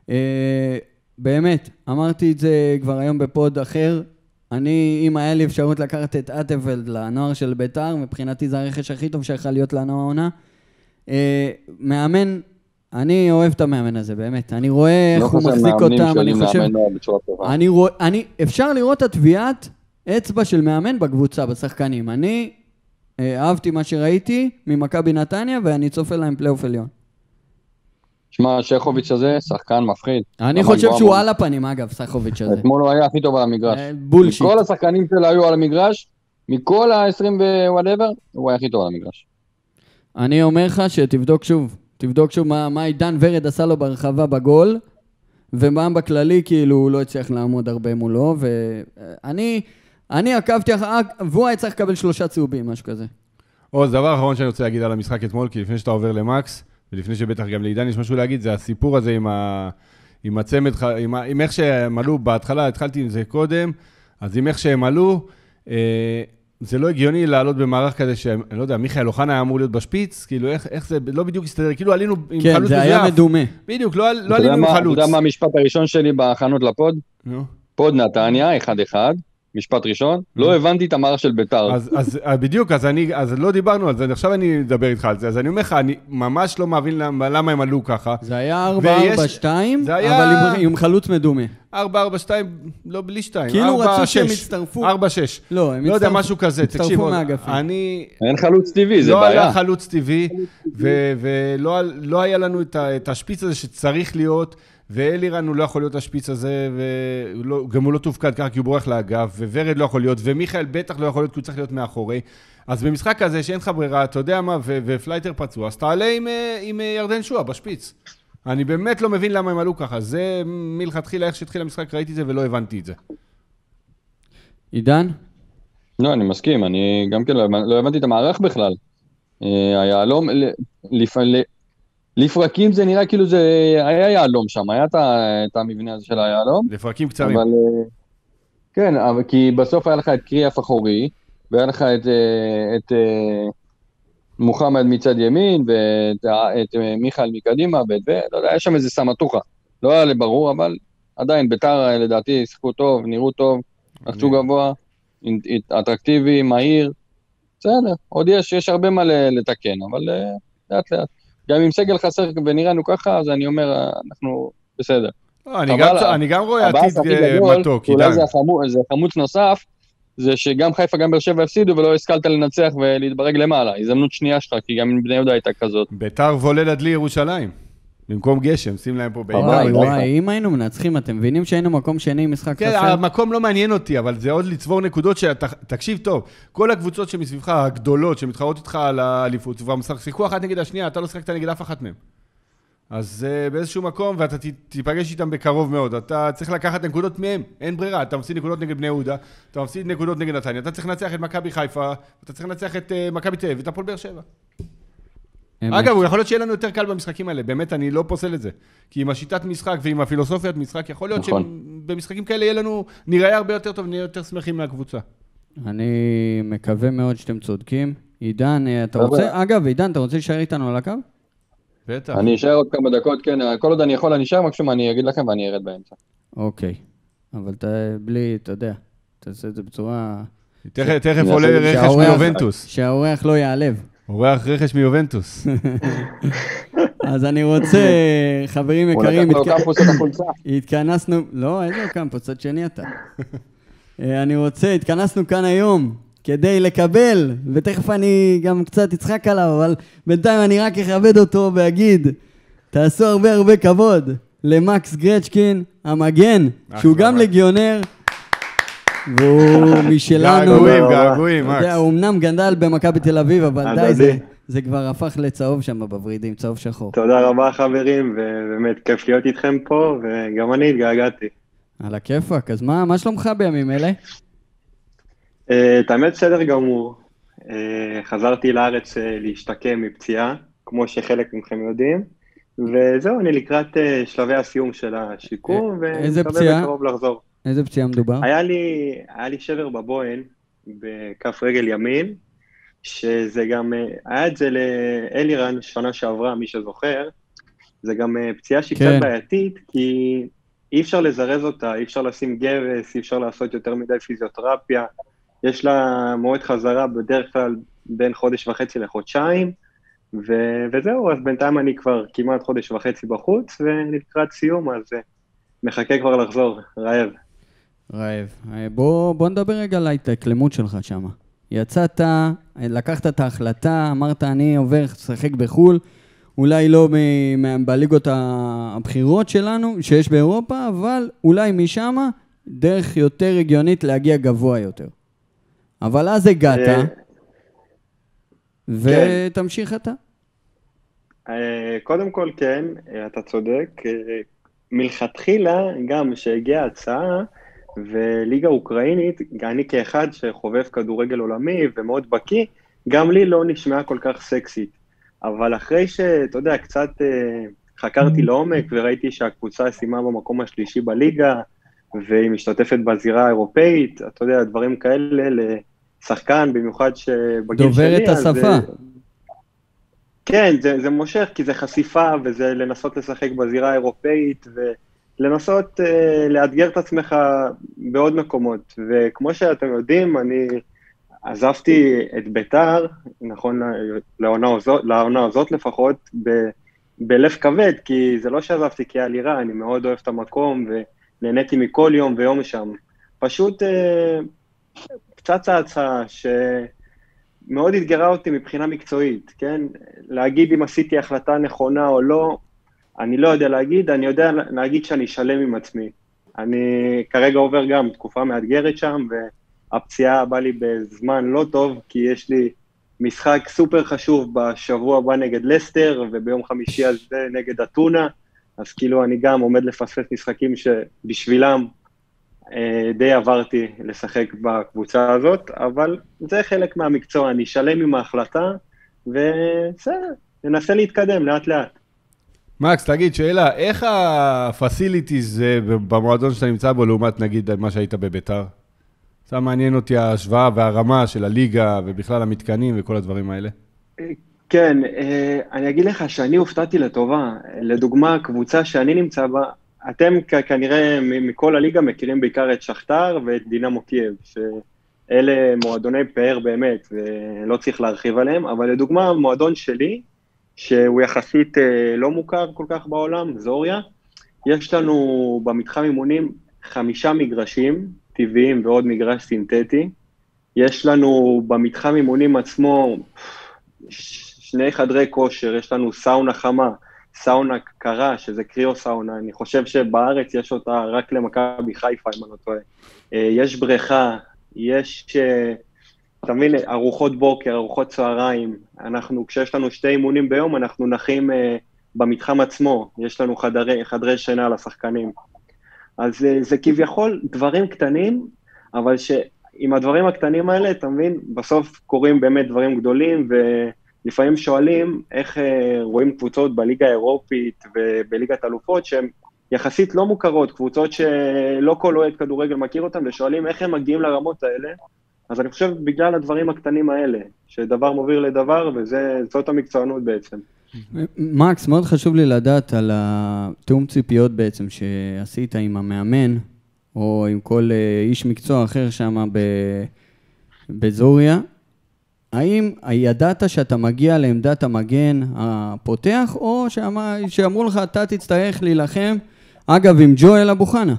באמת, אמרתי את זה כבר היום בפוד אחר, אם היה לי אפשרות לקחת את אטפלד לנוער של ביתר, מבחינתי זה הרכש הכי טוב שיכל להיות לנו העונה. מאמן, אני אוהב את המאמן הזה, באמת. אני רואה איך הוא מחזיק אותם, אני חושב... אפשר לראות את תביעת אצבע של מאמן בקבוצה, בשחקנים. אני אהבתי מה שראיתי ממכבי נתניה, ואני צופה להם פלייאוף עליון. שמע, שחוביץ' הזה, שחקן מפחיד. אני חושב שהוא על הפנים, אגב, שחוביץ' הזה. אתמול הוא היה הכי טוב על המגרש. בולשיט. כל השחקנים שלו היו על המגרש, מכל ה-20 ווואטאבר, הוא היה הכי טוב על המגרש. אני אומר לך שתבדוק שוב מה עידן ורד עשה לו ברחבה בגול, ומה בכללי, כאילו הוא לא הצליח לעמוד הרבה מולו, ואני עקבתי אחר, והוא היה צריך לקבל 3 צהובים, משהו כזה. זה דבר האחרון שאני רוצה להגיד על המשחק אתמול, כי לפני שאתה עובר למקס, ולפני שבטח גם לעידן יש משהו להגיד, זה הסיפור הזה עם הצמד, עם איך שהם עלו בהתחלה, התחלתי עם זה קודם, אז עם איך שהם עלו, זה לא הגיוני לעלות במערך כזה אני לא יודע, מיכאל אוחנה היה אמור להיות בשפיץ, כאילו איך זה לא בדיוק הסתדר, כאילו עלינו עם חלוץ כן, זה היה מדומה. בדיוק, לא עלינו עם חלוץ. אתה יודע מה המשפט הראשון שלי בהכנות לפוד? פוד נתניה, 1-1, משפט ראשון, לא הבנתי את המערך של ביתר. אז בדיוק, אז לא דיברנו על זה, עכשיו אני אדבר איתך על זה, אז אני אומר לך, אני ממש לא מבין למה הם עלו ככה. זה היה 4-4-2, אבל עם חלוץ מדומה. 4-4-2, לא בלי 2. כאילו רצו שהם הצטרפו. 4-6. לא, הם לא יודע, משהו כזה. הצטרפו מהאגפים. אין חלוץ טבעי, זה בעיה. לא היה חלוץ טבעי, ולא היה לנו את השפיץ הזה שצריך להיות, ואלירן הוא לא יכול להיות השפיץ הזה, וגם הוא לא תופקד ככה כי הוא בורח לאגף, וורד לא יכול להיות, ומיכאל בטח לא יכול להיות כי הוא צריך להיות מאחורי. אז במשחק הזה שאין לך ברירה, אתה יודע מה, ופלייטר פצוע, אז תעלה עם ירדן שועה בשפיץ. אני באמת לא מבין למה הם עלו ככה. זה מלכתחילה איך שהתחיל המשחק, ראיתי את זה ולא הבנתי את זה. עידן? לא, אני מסכים, אני גם כן לא הבנתי את המערך בכלל. היעלום, לפרקים זה נראה כאילו זה היה יעלום שם, היה את המבנה הזה של היעלום. לפרקים קצרים. אבל, כן, כי בסוף היה לך את קריאף אחורי, והיה לך את מוחמד מצד ימין, ואת מיכאל מקדימה, ולא יודע, היה שם איזה סמטוחה. לא היה לברור, אבל עדיין ביתר לדעתי שיחקו טוב, נראו טוב, לחצו גבוה, אטרקטיבי, מהיר. בסדר, עוד יש הרבה מה לתקן, אבל לאט לאט. גם אם סגל חסר ונראינו ככה, אז אני אומר, אנחנו בסדר. אני גם רואה עתיד מתוק, עידן. אולי זה חמוץ נוסף, זה שגם חיפה גם באר שבע הפסידו, ולא השכלת לנצח ולהתברג למעלה. הזדמנות שנייה שלך, כי גם בני יהודה הייתה כזאת. ביתר וולד עד לי ירושלים. במקום גשם, שים להם פה ביתר. וואי, אם היינו מנצחים, אתם מבינים שהיינו מקום שני משחק חסר? כן, המקום לא מעניין אותי, אבל זה עוד לצבור נקודות תקשיב טוב, כל הקבוצות שמסביבך, הגדולות, שמתחרות איתך על האליפות, שיחקו אחת נגד השנייה, אתה לא שיחקת נגד אף אחת מהם. אז באיזשהו מקום, ואתה תיפגש איתם בקרוב מאוד, אתה צריך לקחת נקודות מהם, אין ברירה, אתה מפסיד נקודות נגד בני יהודה, אתה מפסיד נקודות נגד נתניה, אתה צריך לנצח את מכבי חיפה, אתה צריך לנצח את מכבי תל אביב ואת הפועל באר שבע. אגב, הוא יכול להיות שיהיה לנו יותר קל במשחקים האלה, באמת אני לא פוסל את זה. כי עם השיטת משחק ועם הפילוסופיית משחק, יכול להיות שבמשחקים כאלה יהיה לנו, נראה הרבה יותר טוב, נהיה יותר שמחים מהקבוצה. אני מקווה מאוד שאתם צודקים. עידן, אתה רוצה, אגב, עידן, אתה רוצה להישאר איתנו על הקו? בטח. אני אשאר עוד כמה דקות, כן, כל עוד אני יכול, אני אשאר, מקסימום אני אגיד לכם ואני ארד באמצע. אוקיי, אבל בלי, אתה יודע, תעשה את זה בצורה... תכף עולה רכש מיובנטוס. שהאורח לא יעלב. אורח רכש מיובנטוס. אז אני רוצה, חברים יקרים, התכנסנו, לא, איזה קמפוס, עד שני אתה. אני רוצה, התכנסנו כאן היום, כדי לקבל, ותכף אני גם קצת אצחק עליו, אבל בינתיים אני רק אכבד אותו ואגיד, תעשו הרבה כבוד למקס גרצ'קין, המגן, שהוא גם לגיונר, והוא משלנו. געגועים, מקס. הוא אמנם גדל במכבי תל אביב, אבל די, זה כבר הפך לצהוב שם בוורידים, צהוב שחור. תודה רבה חברים, ובאמת כיף להיות איתכם פה, וגם אני התגעגעתי. על הכיפק, אז מה שלומך בימים אלה? האמת בסדר גמור. חזרתי לארץ להשתקם מפציעה, כמו שחלק מכם יודעים, וזהו, אני לקראת שלבי הסיום של השיקום, ומקווה בקרוב לחזור. איזה פציעה מדובר? היה לי שבר בבוהן, בכף רגל ימין, שזה גם, היה את זה לאלירן שנה שעברה, מי שזוכר, זה גם פציעה שהיא קצת בעייתית, כי אי אפשר לזרז אותה, אי אפשר לשים גבס, אי אפשר לעשות יותר מדי פיזיותרפיה, יש לה מועד חזרה בדרך כלל בין חודש וחצי לחודשיים, וזהו, אז בינתיים אני כבר כמעט חודש וחצי בחוץ, ולקראת סיום, אז מחכה כבר לחזור, רעב. בוא נדבר רגע על ההתאקלמות שלך שם. יצאת, לקחת את ההחלטה, אמרת אני עובר לשחק בחול, אולי לא בליגות הבחירות שלנו, שיש באירופה, אבל אולי משם דרך יותר רגיונית להגיע גבוה יותר. אבל אז הגעת, ותמשיך אתה. קודם כל כן, אתה צודק, מלכתחילה גם שהגיעה הצעה, וליגה אוקראינית, אני כאחד שחובב כדורגל עולמי ומאוד בקיא, גם לי לא נשמעה כל כך סקסית. אבל אחרי שאתה יודע, קצת חקרתי לעומק וראיתי שהקבוצה סיימה במקום השלישי בליגה, והיא משתתפת בזירה האירופאית, אתה יודע, דברים כאלה לשחקן, במיוחד שבגיל שלי... דובר את השפה. כן, זה מושך, כי זה חשיפה, וזה לנסות לשחק בזירה האירופאית, ולנסות לאתגר את עצמך בעוד מקומות. וכמו שאתם יודעים, אני עזבתי את ביתר, נכון, לעונה הזאת לפחות, בלב כבד, כי זה לא שעזבתי כי היה לי רע, אני מאוד אוהב את המקום, ונהניתי מכל יום ויום שם. פשוט קצת הצעה שמאוד התגרה אותי מבחינה מקצועית, כן? להגיד אם עשיתי החלטה נכונה או לא, אני לא יודע להגיד, אני יודע להגיד שאני שלם עם עצמי. אני כרגע עובר גם תקופה מאתגרת שם, והפציעה באה לי בזמן לא טוב, כי יש לי משחק סופר חשוב בשבוע הבא נגד לסטר, וביום חמישי הזה נגד אתונה, אז כאילו אני גם עומד לפספס משחקים שבשבילם די עברתי לשחק בקבוצה הזאת, אבל זה חלק מהמקצוע, אני שלם עם ההחלטה, ובסדר, ננסה להתקדם לאט לאט. מקס, תגיד, שאלה, איך הפסיליטיז במועדון שאתה נמצא בו, לעומת נגיד מה שהיית בביתר? זה מעניין אותי ההשוואה והרמה של הליגה, ובכלל המתקנים וכל הדברים האלה. כן, אני אגיד לך שאני הופתעתי לטובה. לדוגמה, הקבוצה שאני נמצא בה, אתם כנראה מכל הליגה מכירים בעיקר את שכתר ואת דינמו קייב, שאלה מועדוני פאר באמת, ולא צריך להרחיב עליהם, אבל לדוגמה, המועדון שלי, שהוא יחסית לא מוכר כל כך בעולם, זוריה. יש לנו במתחם אימונים 5 מגרשים טבעיים ועוד מגרש סינתטי. יש לנו במתחם אימונים עצמו 2 חדרי כושר, יש לנו סאונה חמה, סאונה קרה, שזה קריאו סאונה, אני חושב שבארץ יש אותה רק למכבי חיפה, אם אני לא טועה. יש בריכה, יש, אתה מבין, ארוחות בוקר, ארוחות צהריים, כשיש לנו 2 אימונים ביום, אנחנו נחים במתחם עצמו, יש לנו חדרי שינה לשחקנים. אז זה כביכול דברים קטנים, אבל עם הדברים הקטנים האלה, אתה מבין, בסוף קורים באמת דברים גדולים, ולפעמים שואלים איך רואים קבוצות בליגה האירופית ובליגת אלופות, שהן יחסית לא מוכרות, קבוצות שלא כל אוהד כדורגל מכיר אותן, ושואלים איך הם מגיעים לרמות האלה. אז אני חושב בגלל הדברים הקטנים האלה, שדבר מוביל לדבר, וזאת המקצוענות בעצם. מקס, מאוד חשוב לי לדעת על התאום ציפיות בעצם שעשית עם המאמן, או עם כל איש מקצוע אחר שם בזוריה. האם ידעת שאתה מגיע לעמדת המגן הפותח, או שאמרו לך, אתה תצטרך להילחם, אגב, עם ג'ואל אבו חנה?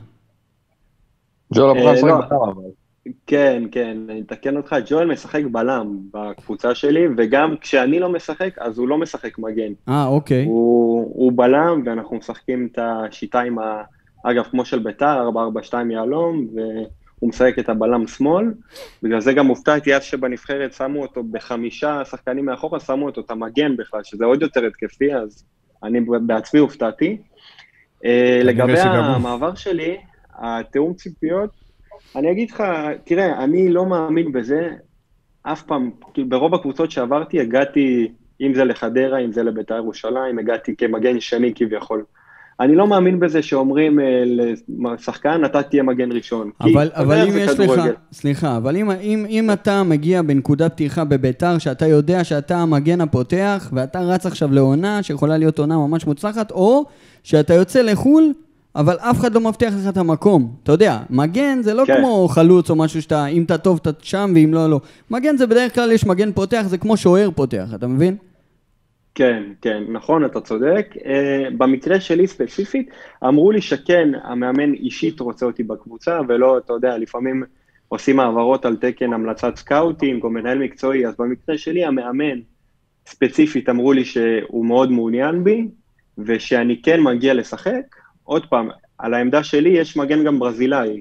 ג'ואל אבו חנה משחק בלם, אבל. כן, אני אתקן אותך, ג'ואל משחק בלם בקבוצה שלי, וגם כשאני לא משחק, אז הוא לא משחק מגן. אוקיי. הוא בלם, ואנחנו משחקים את השיטה עם אגב, כמו של ביתר, 4-4-2 יעלום, והוא משחק את הבלם שמאל, בגלל זה גם הופתעתי אז שבנבחרת שמו אותו ב5 שחקנים מאחורה, שמו אותו את המגן בכלל, שזה עוד יותר התקפי, אז אני בעצמי הופתעתי. לגבי המעבר שלי, התאום ציפיות, אני אגיד לך, תראה, אני לא מאמין בזה, אף פעם, ברוב הקבוצות שעברתי, הגעתי, אם זה לחדרה, אם זה לביתר ירושלים, הגעתי כמגן שני כביכול. אני לא מאמין בזה שאומרים לשחקן, אתה תהיה מגן ראשון. אבל אם יש לך, סליחה, אבל אם אתה מגיע בנקודת פתיחה בביתר, שאתה יודע שאתה המגן הפותח, ואתה רץ עכשיו לעונה, שיכולה להיות עונה ממש מוצלחת, או שאתה יוצא לחול, אבל אף אחד לא מבטיח לך את המקום. אתה יודע, מגן זה לא כמו חלוץ או משהו שאתה, אם אתה טוב, אתה שם, ואם לא, לא. מגן זה בדרך כלל יש מגן פותח, זה כמו שוער פותח, אתה מבין? כן, נכון, אתה צודק. במקרה שלי ספציפית, אמרו לי שכן, המאמן אישית רוצה אותי בקבוצה, ולא, אתה יודע, לפעמים עושים העברות על תקן המלצת סקאוטינג או מנהל מקצועי, אז במקרה שלי המאמן ספציפית אמרו לי שהוא מאוד מעוניין בי, ושאני כן מגיע לשחק. עוד פעם, על העמדה שלי יש מגן גם ברזילאי,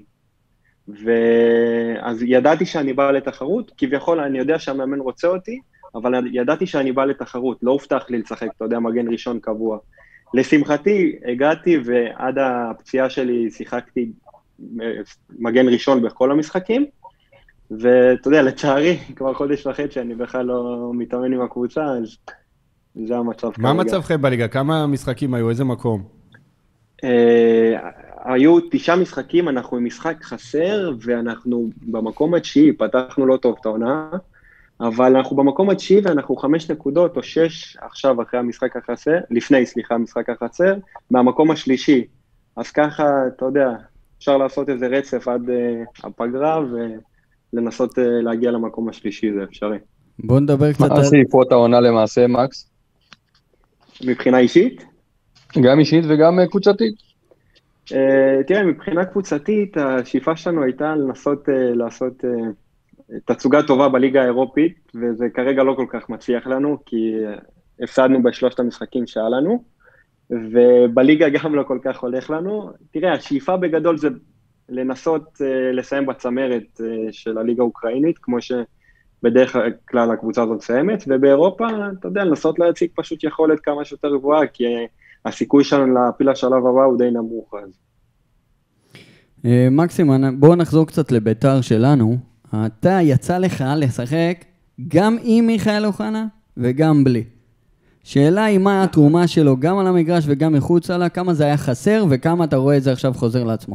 אז ידעתי שאני בא לתחרות, כביכול אני יודע שהמאמן רוצה אותי, אבל ידעתי שאני בא לתחרות, לא הובטח לי לשחק, אתה יודע, מגן ראשון קבוע. לשמחתי, הגעתי ועד הפציעה שלי שיחקתי מגן ראשון בכל המשחקים, ואתה יודע, לצערי, כבר חודש וחצי שאני בכלל לא מתאמן עם הקבוצה, אז זה המצב כרגע. מה המצבכם בליגה? כמה משחקים היו? איזה מקום? היו 9 משחקים, אנחנו עם משחק חסר, ואנחנו במקום התשיעי, פתחנו לא טוב את העונה, אבל אנחנו במקום התשיעי, ואנחנו 5 נקודות או 6 עכשיו אחרי המשחק החסר, לפני, המשחק החסר, מהמקום השלישי. אז ככה, אתה יודע, אפשר לעשות איזה רצף עד הפגרה, ולנסות להגיע למקום השלישי, זה אפשרי. בוא נדבר קצת מה שאיפות העונה למעשה, מקס? מבחינה אישית? גם אישית וגם קבוצתית. תראה, מבחינה קבוצתית, השאיפה שלנו הייתה לנסות לעשות תצוגה טובה בליגה האירופית, וזה כרגע לא כל כך מצליח לנו, כי הפסדנו בשלושת המשחקים שהיה לנו, ובליגה גם לא כל כך הולך לנו. תראה, השאיפה בגדול זה לנסות לסיים בצמרת של הליגה האוקראינית, כמו שבדרך כלל הקבוצה הזאת מסיימת, ובאירופה, אתה יודע, לנסות להציג פשוט יכולת כמה שיותר גבוהה, כי הסיכוי שלנו להפיל לשלב הבא הוא די נמוך. מקסים, בואו נחזור קצת לביתר שלנו. אתה יצא לך לשחק גם עם מיכאל אוחנה וגם בלי. שאלה היא מה התרומה שלו גם על המגרש וגם מחוץ עלה, כמה זה היה חסר וכמה אתה רואה את זה עכשיו חוזר לעצמו?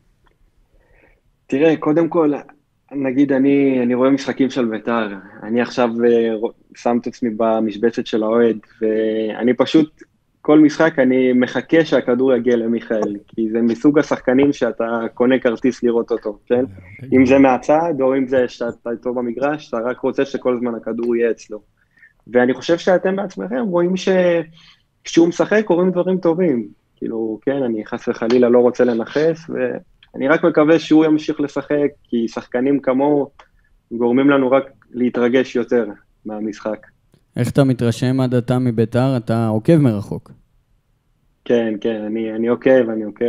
תראה, קודם כל, נגיד אני רואה משחקים של ביתר, אני עכשיו שם את עצמי במשבצת של האוהד, ואני פשוט, כל משחק אני מחכה שהכדור יגיע למיכאל, כי זה מסוג השחקנים שאתה קונה כרטיס לראות אותו, כן? אם זה מהצד, או אם זה שאתה איתו במגרש, אתה רק רוצה שכל זמן הכדור יהיה אצלו. ואני חושב שאתם בעצמכם רואים שכשהוא משחק קוראים דברים טובים. כאילו, כן, אני חס וחלילה לא רוצה לנחס, ואני רק מקווה שהוא ימשיך לשחק, כי שחקנים כמוהו גורמים לנו רק להתרגש יותר מהמשחק. איך אתה מתרשם עד עתה מביתר? אתה עוקב מרחוק. כן, כן, אני עוקב.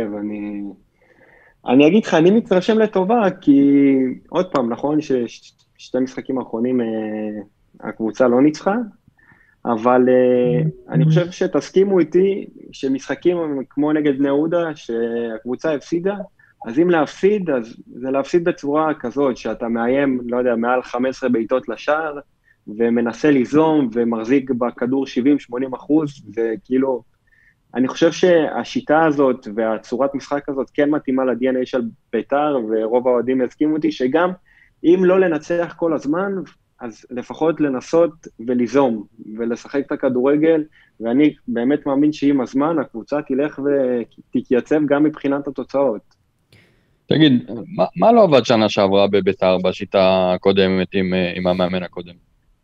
אני אגיד לך, אני מתרשם לטובה, כי עוד פעם, נכון ששתי משחקים האחרונים הקבוצה לא ניצחה, אבל אני חושב שתסכימו איתי שמשחקים כמו נגד בני יהודה, שהקבוצה הפסידה, אז אם להפסיד, אז זה להפסיד בצורה כזאת, שאתה מאיים, לא יודע, מעל 15 בעיטות לשער, ומנסה ליזום ומחזיק בכדור 70-80%, וכאילו, אני חושב שהשיטה הזאת והצורת משחק הזאת כן מתאימה ל-DNA של ביתר, ורוב האוהדים יסכימו אותי שגם אם לא לנצח כל הזמן, אז לפחות לנסות וליזום ולשחק את הכדורגל, ואני באמת מאמין שעם הזמן הקבוצה תלך ותתייצב גם מבחינת התוצאות. תגיד, מה לא עבד שנה שעברה בביתר בשיטה הקודמת עם המאמן הקודם?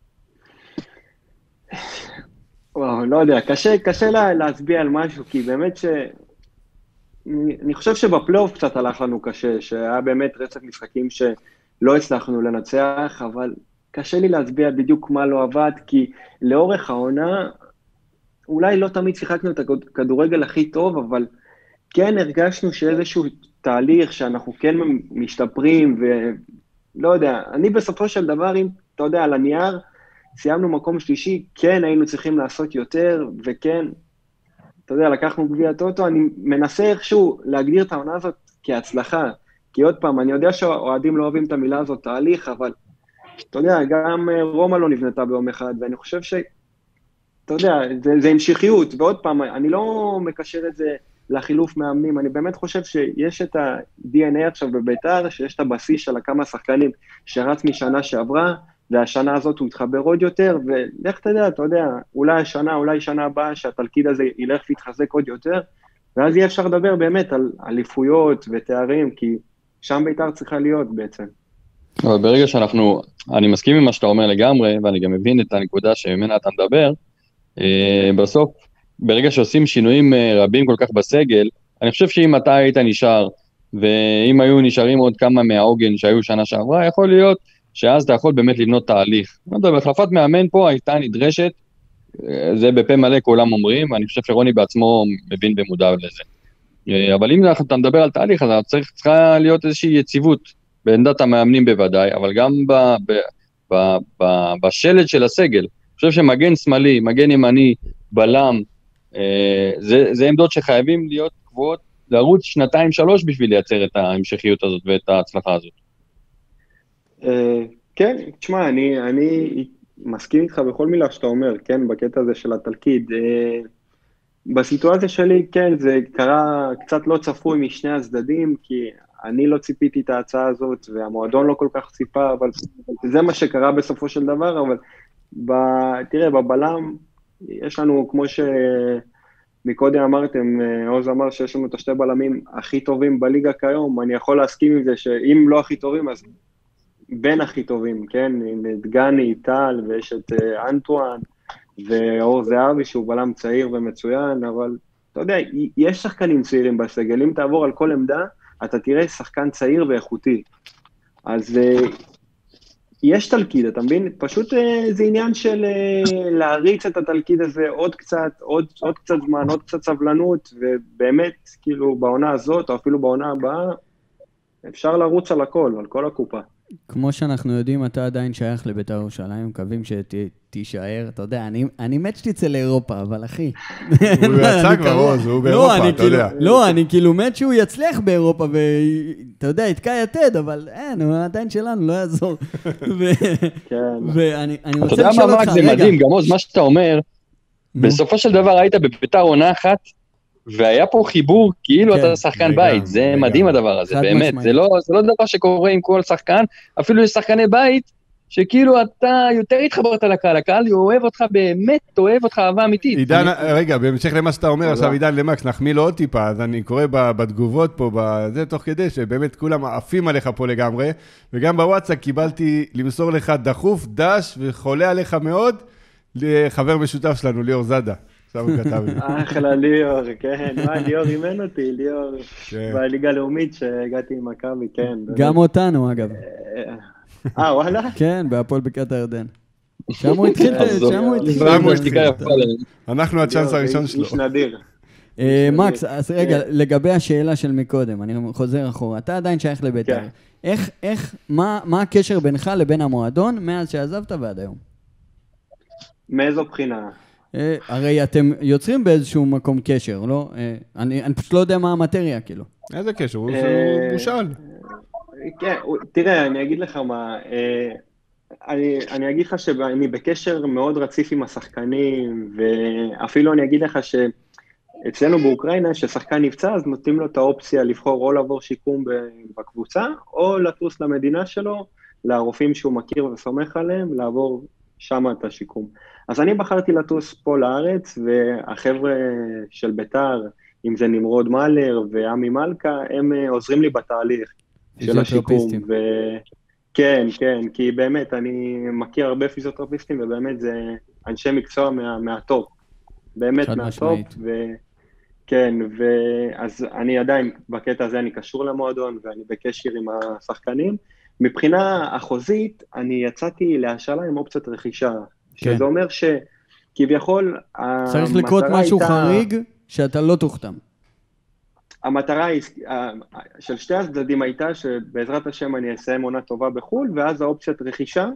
וואו, לא יודע, קשה להצביע על משהו, כי באמת אני חושב שבפלייאוף קצת הלך לנו קשה, שהיה באמת רצף משחקים שלא הצלחנו לנצח, אבל קשה לי להצביע בדיוק מה לא עבד, כי לאורך העונה, אולי לא תמיד שיחקנו את הכדורגל הכי טוב, אבל כן הרגשנו שאיזשהו תהליך שאנחנו כן משתפרים, ולא יודע, אני בסופו של דבר, אם אתה יודע, על הנייר, סיימנו מקום שלישי, כן היינו צריכים לעשות יותר, וכן, אתה יודע, לקחנו גביע הטוטו, אני מנסה איכשהו להגדיר את העונה הזאת כהצלחה, כי עוד פעם, אני יודע שהאוהדים לא אוהבים את המילה הזאת תהליך, אבל אתה יודע, גם רומא לא נבנתה ביום אחד, ואני חושב אתה יודע, זה המשכיות, ועוד פעם, אני לא מקשר את זה לחילוף מאמנים, אני באמת חושב שיש את ה-DNA עכשיו בביתר, שיש את הבסיס של כמה שחקנים שרץ משנה שעברה, והשנה הזאת הוא יתחבר עוד יותר, ולך אתה יודע, אולי השנה, אולי שנה הבאה, שהתלכיד הזה ילך ויתחזק עוד יותר, ואז יהיה אפשר לדבר באמת על אליפויות ותארים, כי שם ביתר צריכה להיות בעצם. אבל ברגע אני מסכים עם מה שאתה אומר לגמרי, ואני גם מבין את הנקודה שממנה אתה מדבר, בסוף, ברגע שעושים שינויים רבים כל כך בסגל, אני חושב שאם אתה היית נשאר, ואם היו נשארים עוד כמה מהעוגן שהיו שנה שעברה, יכול להיות שאז אתה יכול באמת לבנות תהליך. החלפת מאמן פה הייתה נדרשת, זה בפה מלא כולם אומרים, ואני חושב שרוני בעצמו מבין ומודע לזה. אבל אם אתה מדבר על תהליך, אז צריכה להיות איזושהי יציבות, בעמדת המאמנים בוודאי, אבל גם בשלד של הסגל. אני חושב שמגן שמאלי, מגן ימני, בלם, זה עמדות שחייבים להיות קבועות, לרוץ 2-3 בשביל לייצר את ההמשכיות הזאת ואת ההצלחה הזאת. כן, תשמע, אני מסכים איתך בכל מילה שאתה אומר, כן, בקטע הזה של התלכיד. בסיטואציה שלי, כן, זה קרה קצת לא צפוי משני הצדדים, כי אני לא ציפיתי את ההצעה הזאת, והמועדון לא כל כך ציפה, אבל זה מה שקרה בסופו של דבר, אבל תראה, בבלם, יש לנו, כמו שמקודם אמרתם, עוז אמר שיש לנו את השתי בלמים הכי טובים בליגה כיום, אני יכול להסכים עם זה שאם לא הכי טובים, אז בין הכי טובים, כן? את גני, טל, ויש את אנטואן, ואור זהבי, שהוא בלם צעיר ומצוין, אבל אתה יודע, יש שחקנים צעירים בסגל, אם תעבור על כל עמדה, אתה תראה שחקן צעיר ואיכותי. אז יש תלכיד, אתה מבין? פשוט זה עניין של להריץ את התלכיד הזה עוד קצת זמן, עוד קצת סבלנות, ובאמת, כאילו, בעונה הזאת, או אפילו בעונה הבאה, אפשר לרוץ על הכל, על כל הקופה. כמו שאנחנו יודעים, אתה עדיין שייך לבית"ר ירושלים, מקווים שתישאר, אתה יודע, אני מת שתצא לאירופה, אבל אחי. הוא יצא כבר עוז, הוא באירופה, אתה יודע. לא, אני כאילו מת שהוא יצליח באירופה, ואתה יודע, יתקע יתד, אבל אין, הוא עדיין שלנו, לא יעזור. ואני רוצה לשאול אותך, רגע. זה מדהים, גם עוז, מה שאתה אומר, בסופו של דבר היית בבית"ר עונה אחת, והיה פה חיבור כאילו אתה שחקן בית, זה מדהים הדבר הזה, באמת, זה לא דבר שקורה עם כל שחקן, אפילו יש שחקני בית, שכאילו אתה יותר התחברת לקהל, הקהל אוהב אותך באמת, אוהב אותך אהבה אמיתית. עידן, רגע, בהמשך למה שאתה אומר, עכשיו עידן למקס, נחמיא לו עוד טיפה, אז אני קורא בתגובות פה, זה תוך כדי שבאמת כולם עפים עליך פה לגמרי, וגם בוואטסאפ קיבלתי למסור לך דחוף, דש וחולה עליך מאוד, חבר משותף שלנו, ליאור זאדה. עכשיו הוא כתב לי. אחלה ליאור, כן. ליאור אימן אותי, ליאור כן. בליגה הלאומית שהגעתי עם מכבי, כן. גם אותנו, אגב. וואלה? כן, בהפועל בקעת הירדן. שם הוא התחיל, שם הוא התחיל. שם הוא שתיקה יפה להם. אנחנו הצ'אנס הראשון שלו. איש נדיר. מקס, אז רגע, לגבי השאלה של מקודם, אני חוזר אחורה. אתה עדיין שייך לבית"ר. מה הקשר בינך לבין המועדון מאז שעזבת ועד היום? מאיזו בחינה? הרי אתם יוצרים באיזשהו מקום קשר, לא? אני פשוט לא יודע מה המטריה, כאילו. איזה קשר? הוא בושל. כן, תראה, אני אגיד לך מה, אני אגיד לך שאני בקשר מאוד רציף עם השחקנים, ואפילו אני אגיד לך שאצלנו באוקראינה, ששחקן נפצע, אז נותנים לו את האופציה לבחור או לעבור שיקום בקבוצה, או לטוס למדינה שלו, לרופאים שהוא מכיר וסומך עליהם, לעבור שם את השיקום. אז אני בחרתי לטוס פה לארץ, והחבר'ה של בית"ר, אם זה נמרוד מלר ועמי מלכה, הם עוזרים לי בתהליך של השיקום. כן, כן, כי באמת אני מכיר הרבה פיזיותרפיסטים, ובאמת זה אנשי מקצוע מהטופ. באמת מהטופ, כן, אז אני עדיין, בקטע הזה אני קשור למועדון, ואני בקשר עם השחקנים. מבחינה החוזית, אני יצאתי להשאלה עם אופציית רכישה, שזה אומר שכביכול צריך לקרות משהו חריג שאתה לא תוחתם. המטרה של שתי הצדדים הייתה שבעזרת השם אני אסיים עונה טובה בחול, ואז האופציית רכישה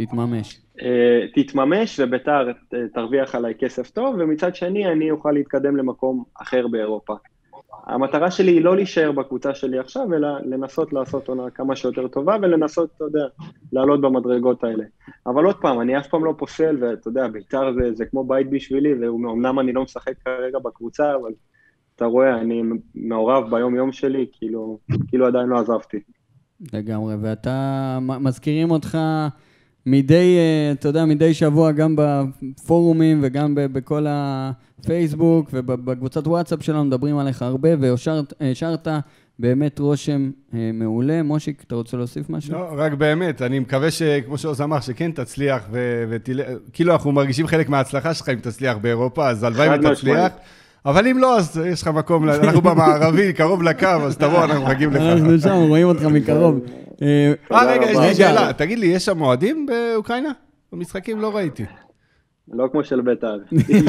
תתממש, ובית"ר תרוויח עליי כסף טוב, ומצד שני אני אוכל להתקדם למקום אחר באירופה. המטרה שלי היא לא להישאר בקבוצה שלי עכשיו, אלא לנסות לעשות עונה כמה שיותר טובה, ולנסות, אתה יודע, לעלות במדרגות האלה. אבל עוד פעם, אני אף פעם לא פוסל, ואתה יודע, בית"ר זה כמו בית בשבילי, ואומנם אני לא משחק כרגע בקבוצה, אבל אתה רואה, אני מעורב ביום יום שלי, כאילו עדיין לא עזבתי. לגמרי, ואתה מזכירים אותך אתה יודע, מדי שבוע גם בפורומים וגם בכל הפייסבוק ובקבוצת וואטסאפ שלנו מדברים עליך הרבה, והשארת באמת רושם מעולה. מושיק, אתה רוצה להוסיף משהו? לא, רק באמת, אני מקווה שכמו שעוז אמר, שכן תצליח, כאילו אנחנו מרגישים חלק מההצלחה שלך אם תצליח באירופה, אז הלוואי אם תצליח. אבל אם לא, אז יש לך מקום, אנחנו במערבי, קרוב לקו, אז תבוא, אנחנו מגיעים לך. אנחנו שם, רואים אותך מקרוב. רגע, יש לי שאלה. תגיד לי, יש שם מועדים באוקראינה? במשחקים לא ראיתי. לא כמו של בית"ר.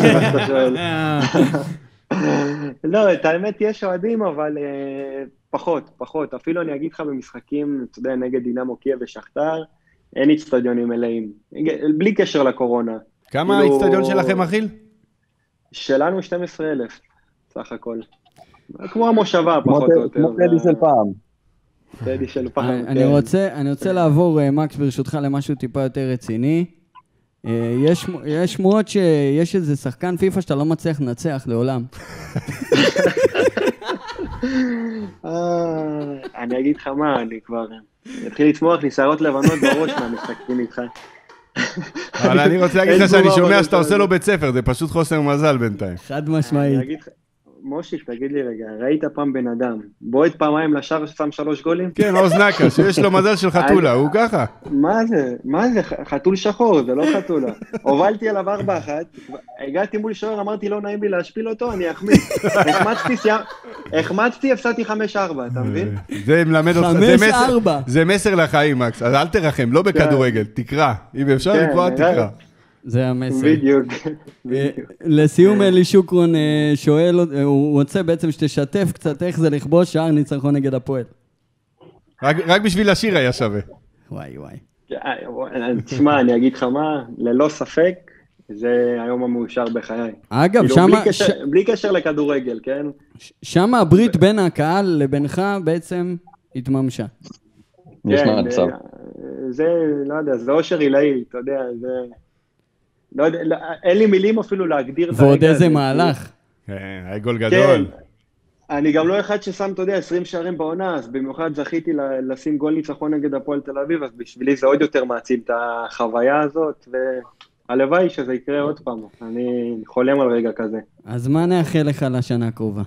לא, את האמת יש אוהדים, אבל פחות. אפילו אני אגיד לך במשחקים, אתה יודע, נגד דינמו קייב ושכתר, אין אצטדיונים מלאים. בלי קשר לקורונה. כמה האצטדיון שלכם מכיל? שלנו 12,000, סך הכל. כמו המושבה, פחות או יותר. כמו טדי של פעם. טדי של פעם, אני רוצה לעבור, מקס, ברשותך, למשהו טיפה יותר רציני. יש שמועות שיש איזה שחקן פיפה שאתה לא מצליח לנצח לעולם. אני אגיד לך מה, אני כבר התחיל לצמוח לי שערות לבנות בראש מהמשחקים איתך. אבל אני רוצה להגיד לך שאני שומע שאתה עושה לו בית ספר, זה פשוט חוסר מזל בינתיים. חד משמעית. מושיק, תגיד לי רגע, ראית פעם בן אדם, בועט פעמיים לשער ששם 3 גולים? כן, עוז נקה, שיש לו מזל של חתולה, הוא ככה. מה זה? חתול שחור, זה לא חתולה. הובלתי עליו 4-1, הגעתי מול שוער, אמרתי לא נעים לי להשפיל אותו, אני אחמיץ. החמצתי, הפסדתי 5-4, אתה מבין? זה מלמד אותך, זה מסר לחיים, מקס, אז אל תרחם, לא בכדורגל, תקרא, אם אפשר לקבוע, תקרא. זה המסר. בדיוק. לסיום אלי שוקרון שואל, הוא רוצה בעצם שתשתף קצת איך זה לכבוש שער ניצחון נגד הפועל. רק בשביל השיר היה שווה. וואי. תשמע, אני אגיד לך מה, ללא ספק, זה היום המאושר בחיי. אגב, בלי קשר לכדורגל, כן? שם הברית בין הקהל לבינך בעצם התממשה. כן, זה, לא יודע, זה אושר עילאי, אתה יודע, זה... לא יודע, אין לי מילים אפילו להגדיר את הרגע הזה. ועוד איזה מהלך. כן, היה גול גדול. אני גם לא אחד ששם, אתה יודע, 20 שערים בעונה, אז במיוחד זכיתי לשים גול ניצחון נגד הפועל תל אביב, אז בשבילי זה עוד יותר מעצים את החוויה הזאת, והלוואי שזה יקרה עוד פעם. אני חולם על רגע כזה. אז מה נאחל לך לשנה הקרובה?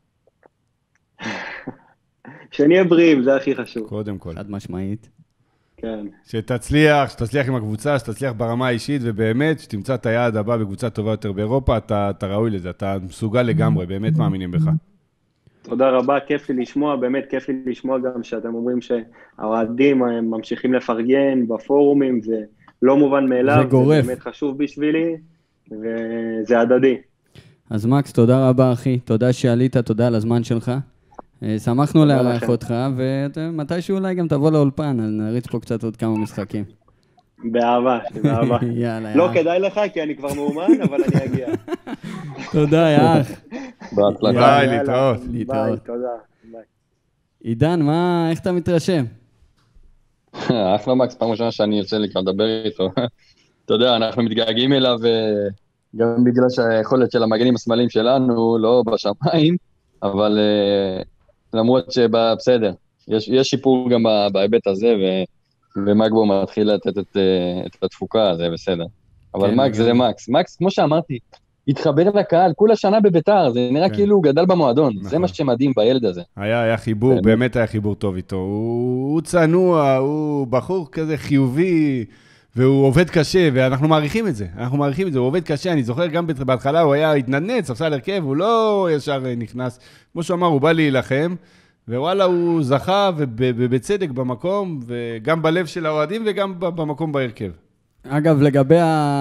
שנהיה בריאים, זה הכי חשוב. קודם כל. חד משמעית. כן. שתצליח עם הקבוצה, שתצליח ברמה האישית, ובאמת, שתמצא את היעד הבא בקבוצה טובה יותר באירופה, אתה ראוי לזה, אתה מסוגל לגמרי, באמת מאמינים בך. תודה רבה, כיף לי לשמוע, באמת כיף לי לשמוע גם שאתם אומרים שהאוהדים ממשיכים לפרגן בפורומים, זה לא מובן מאליו, זה גורף. זה באמת חשוב בשבילי, וזה הדדי. אז מקס, תודה רבה אחי, תודה שעלית, תודה על הזמן שלך. שמחנו לארח אותך, ומתישהו אולי גם תבוא לאולפן, אז נריץ פה קצת עוד כמה משחקים. באהבה, באהבה. יאללה, לא כדאי לך, כי אני כבר מאומן, אבל אני אגיע. תודה, יאח. בהצלחה. ביי, להתראות. ביי, תודה. ביי. עידן, איך אתה מתרשם? אחלה מקס, פעם ראשונה שאני יוצא לי כבר לדבר איתו. אתה יודע, אנחנו מתגעגעים אליו, גם בגלל שהיכולת של המגנים השמאליים שלנו לא בשמיים, אבל למרות שבסדר, יש שיפור גם בהיבט הזה, ומגבו מתחיל לתת את התפוקה, זה בסדר. אבל מקס זה מקס. מקס, כמו שאמרתי, התחבר לקהל, כולה שנה בביתר, זה נראה כאילו הוא גדל במועדון, זה מה שמדהים בילד הזה. היה חיבור, באמת היה חיבור טוב איתו. הוא צנוע, הוא בחור כזה חיובי, והוא עובד קשה, ואנחנו מעריכים את זה. הוא עובד קשה, אני זוכר גם בהתחלה, הוא היה התנדנץ, עשה להרכב, הוא לא ישר נכנס. כמו שהוא אמר, הוא בא להילחם, ווואלה, הוא זכה, ובצדק במקום, וגם בלב של האוהדים, וגם במקום בהרכב. אגב, לגבי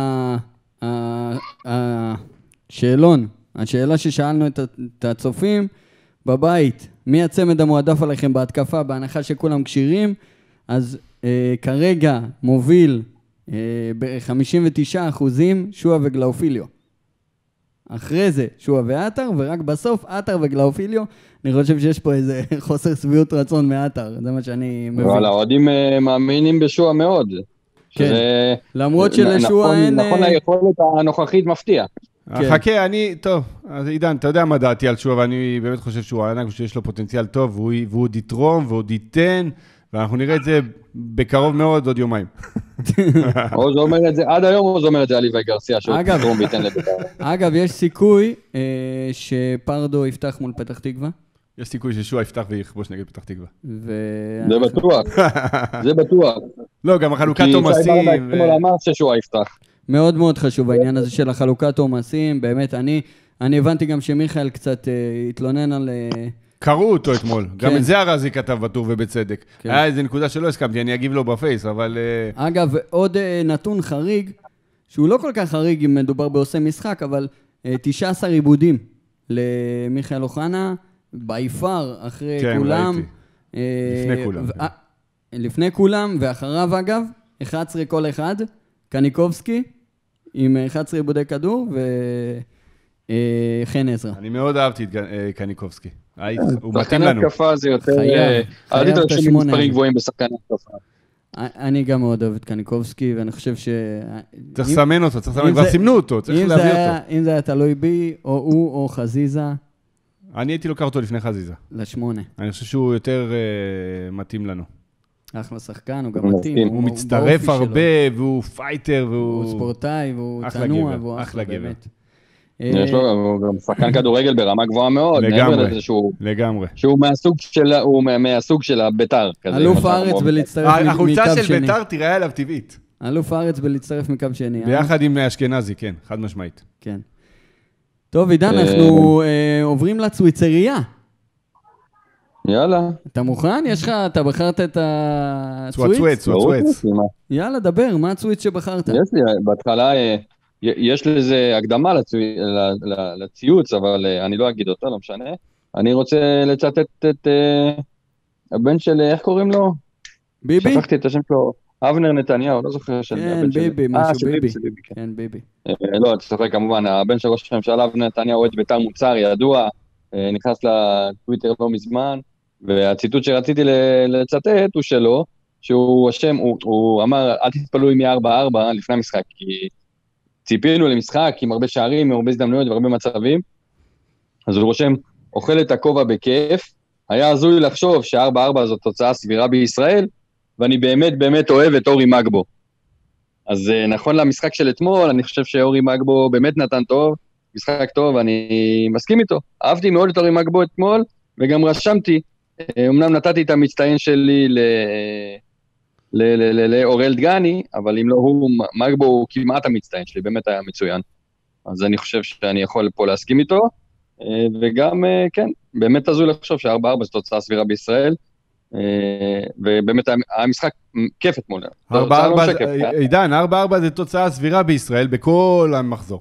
השאלון, השאלה ששאלנו את הצופים בבית, מי הצמד המועדף עליכם בהתקפה, בהנחה שכולם קשירים, אז כרגע מוביל ב-59% שועה וגלאופיליו. אחרי זה שועה ועטר, ורק בסוף עטר וגלאופיליו. אני חושב שיש פה איזה חוסר סביעות רצון מעטר, זה מה שאני מבין. אבל האוהדים מאמינים בשועה מאוד. כן, למרות שלשועה אין... נכון ליכולת הנוכחית מפתיע. חכה, טוב, אז עידן, אתה יודע מה דעתי על שועה, ואני באמת חושב שהוא ענק, שיש לו פוטנציאל טוב, והוא עוד יתרום ועוד ייתן, ואנחנו נראה את זה בקרוב מאוד עוד יומיים. עוז אומר את זה, עד היום עוז אומר את זה על ליוואי גרסיה, שהוא יתרום וייתן לביתר. אגב, יש סיכוי שפרדו יפתח מול פתח תקווה. יש סיכוי ששועה יפתח ויכבוש נגד פתח תקווה. זה בטוח, זה בטוח. לא, גם החלוקת עומסים. כי שי ברדה אמר ששועה יפתח. מאוד מאוד חשוב העניין הזה של החלוקת עומסים, באמת, אני הבנתי גם שמיכאל קצת התלונן על... קראו אותו אתמול, גם את זה הרזי כתב בטור ובצדק. היה איזו נקודה שלא הסכמתי, אני אגיב לו בפייס, אבל... אגב, עוד נתון חריג, שהוא לא כל כך חריג אם מדובר בעושה משחק, אבל 19 עיבודים למיכאל אוחנה, ביפר אחרי כולם. כן, ראיתי. לפני כולם. לפני כולם, ואחריו אגב, 11 כל אחד, קניקובסקי, עם 11 עיבודי כדור, וחן עזרא. אני מאוד אהבתי את קניקובסקי. הוא מתאים לנו. שחקן התקפה זה יותר... חייב את מספרים גבוהים בשחקן התקפה. אני גם מאוד אוהב את קניקובסקי, ואני חושב ש... צריך לסמן אותו, כבר סימנו אותו, צריך להביא אותו. אם זה היה תלוי בי, או הוא או חזיזה. אני הייתי לוקח אותו לפני חזיזה. ל8. אני חושב שהוא יותר מתאים לנו. אחלה שחקן, הוא גם מתאים. הוא מצטרף הרבה, והוא פייטר, הוא ספורטאי, והוא צנוע, והוא אחלה באמת. יש לו גם שחקן כדורגל ברמה גבוהה מאוד. לגמרי. שהוא מהסוג של הביתר. אלוף הארץ ולהצטרף מקו שני. החולצה של ביתר תראה עליו טבעית. אלוף הארץ ולהצטרף מקו שני. ביחד עם אשכנזי, כן, חד משמעית. כן. טוב, עידן, אנחנו עוברים לצוויצריה. יאללה. אתה מוכן? אתה בחרת את הצוויץ? צוויץ. יאללה, דבר, מה הצוויץ שבחרת? יש לי, בהתחלה יש לזה הקדמה לציוץ, אבל אני לא אגיד אותו, לא משנה. אני רוצה לצטט את הבן של, איך קוראים לו? ביבי? שכחתי את השם שלו, אבנר נתניהו, לא זוכר של הבן שלי. כן, ביבי, משהו ביבי. כן, ביבי. לא, אתה צוחק כמובן, הבן של ראש הממשלה, אבנר נתניהו, אוהד בית"ר מוצר, ידוע, נכנס לטוויטר לא מזמן, והציטוט שרציתי לצטט הוא שלו, שהוא השם, הוא אמר, אל תתפלו עם 4-4 לפני המשחק, כי ציפינו למשחק עם הרבה שערים, עם הרבה הזדמנויות והרבה מצבים, אז הוא רושם, אוכל את הכובע בכיף, היה הזוי לחשוב ש4-4 זאת תוצאה סבירה בישראל, ואני באמת באמת אוהב את אורי מגבו. אז נכון למשחק של אתמול, אני חושב שאורי מגבו באמת נתן טוב, משחק טוב, ואני מסכים איתו. אהבתי מאוד את אורי מגבו אתמול, וגם רשמתי, אמנם נתתי את המצטיין שלי לאורל דגני, אבל אם לא הוא, מגבו הוא כמעט המצטיין שלי, באמת היה מצוין. אז אני חושב שאני יכול פה להסכים איתו, וגם, כן, באמת הזוי לחשוב ש4-4 זו תוצאה סבירה בישראל, ובאמת המשחק כיף אתמול. עידן, 4-4 זה תוצאה סבירה בישראל בכל המחזור.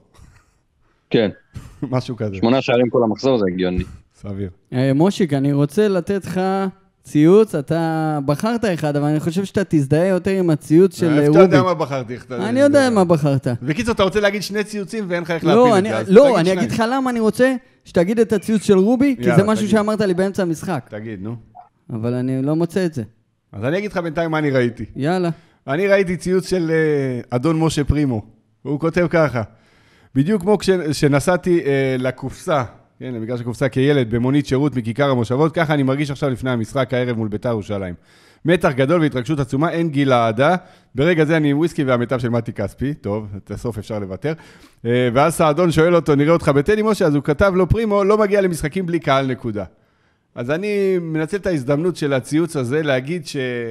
כן. משהו כזה. 8 שערים כל המחזור זה הגיוני. סביר. מושיק, אני רוצה לתת לך ציוץ, אתה בחרת אחד, אבל אני חושב שאתה תזדהה יותר עם הציוץ של רובי. אתה יודע מה בחרתי. אני יודע מה בחרת. בקיצור, אתה רוצה להגיד 2 ציוצים ואין לך איך להפיל את זה. לא, אני אגיד לך למה אני רוצה שתגיד את הציוץ של רובי, כי זה משהו שאמרת לי באמצע המשחק. תגיד, נו. אבל אני לא מוצא את זה. אז אני אגיד לך בינתיים מה אני ראיתי. יאללה. אני ראיתי ציוץ של אדון משה פרימו. הוא כותב ככה, בדיוק כמו כשנסעתי לקופסה, כן, למגרש הקופסה כילד במונית שירות מכיכר המושבות, ככה אני מרגיש עכשיו לפני המשחק הערב מול בית"ר ירושלים. מתח גדול והתרגשות עצומה, אין גיל העדה. ברגע זה אני עם וויסקי והמיטב של מתי כספי, טוב, בסוף אפשר לוותר. ואז סעדון שואל אותו, נראה אותך בטדי משה, אז הוא כתב לו, פרימו לא מגיע למשחקים בלי קהל נקודה. אז אני מנצל את ההזדמנות של הציוץ הזה להגיד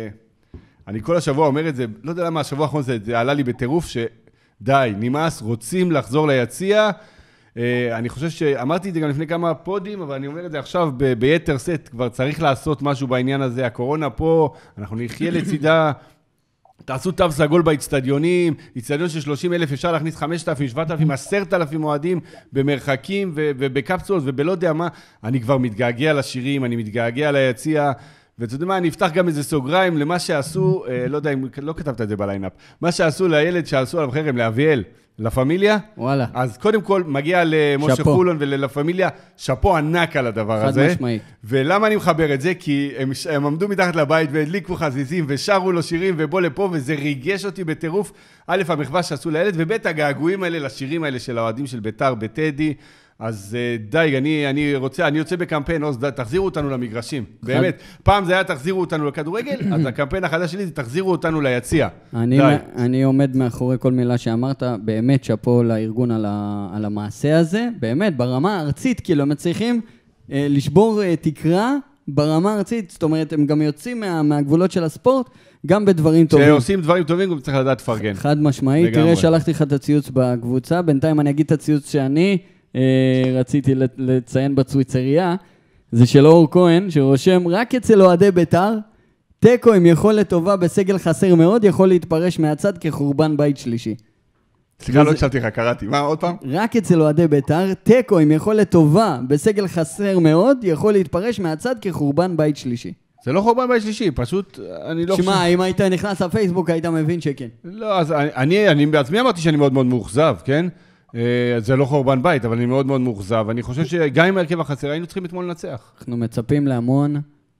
שאני כל השבוע אומר את זה, לא יודע למה השבוע האחרון זה עלה לי בטירוף, שדי, נמאס, רוצים לחזור ליציע. אני חושב שאמרתי את זה גם לפני כמה פודים, אבל אני אומר את זה עכשיו ביתר סט, כבר צריך לעשות משהו בעניין הזה. הקורונה פה, אנחנו נחיה לצידה, תעשו תו סגול באצטדיונים, אצטדיון של 30,000 אפשר להכניס 5,000, 7,000, 10,000 מועדים במרחקים ובקפסולות ובלא יודע מה. אני כבר מתגעגע לשירים, אני מתגעגע ליציע, ואתה יודע מה, אני אפתח גם איזה סוגריים למה שעשו, לא יודע אם לא כתבת את זה בליינאפ, מה שעשו לילד שעשו עליו חרם, לאביאל, לפמיליה. וואלה. אז קודם כל מגיע למשה חולון ולפמיליה, שפו ענק על הדבר הזה. חד משמעית. ולמה אני מחבר את זה? כי הם עמדו מתחת לבית והדליקו חזיזים ושרו לו שירים ובוא לפה, וזה ריגש אותי בטירוף. א', המחווה שעשו לילד, וב', הגעגועים האלה לשירים האלה של האוהדים של בית"ר בטדי. אז די, אני יוצא בקמפיין, תחזירו אותנו למגרשים, באמת. פעם זה היה תחזירו אותנו לכדורגל, אז הקמפיין החדש שלי זה תחזירו אותנו ליציע. אני עומד מאחורי כל מילה שאמרת, באמת שפו לארגון על המעשה הזה, באמת, ברמה הארצית, כאילו הם מצליחים לשבור תקרה ברמה הארצית, זאת אומרת, הם גם יוצאים מהגבולות של הספורט, גם בדברים טובים. כשעושים דברים טובים, גם צריך לדעת פרגן. חד משמעית, תראה, שלחתי לך את הציוץ בקבוצה, בינתיים אני אגיד את הציוץ שאני רציתי לציין בצוויצריה, זה של אור כהן, שרושם, רק אצל אוהדי בית"ר, טקו עם יכולת טובה בסגל חסר מאוד, יכול להתפרש מהצד כחורבן בית שלישי. סליחה, לא הקשבתי לך, קראתי. מה, עוד פעם? רק אצל אוהדי בית"ר, טקו עם יכולת טובה בסגל חסר מאוד, יכול להתפרש מהצד כחורבן בית שלישי. זה לא חורבן בית שלישי, פשוט אני לא חושב... שמע, אם היית נכנס לפייסבוק, היית מבין שכן. לא, אז אני בעצמי אמרתי שאני מאוד מאוד מאוכזב, כן? זה לא חורבן בית, אבל אני מאוד מאוד מאוכזב. אני חושב שגם עם הרכב החסר, היינו צריכים אתמול לנצח. אנחנו מצפים להמון,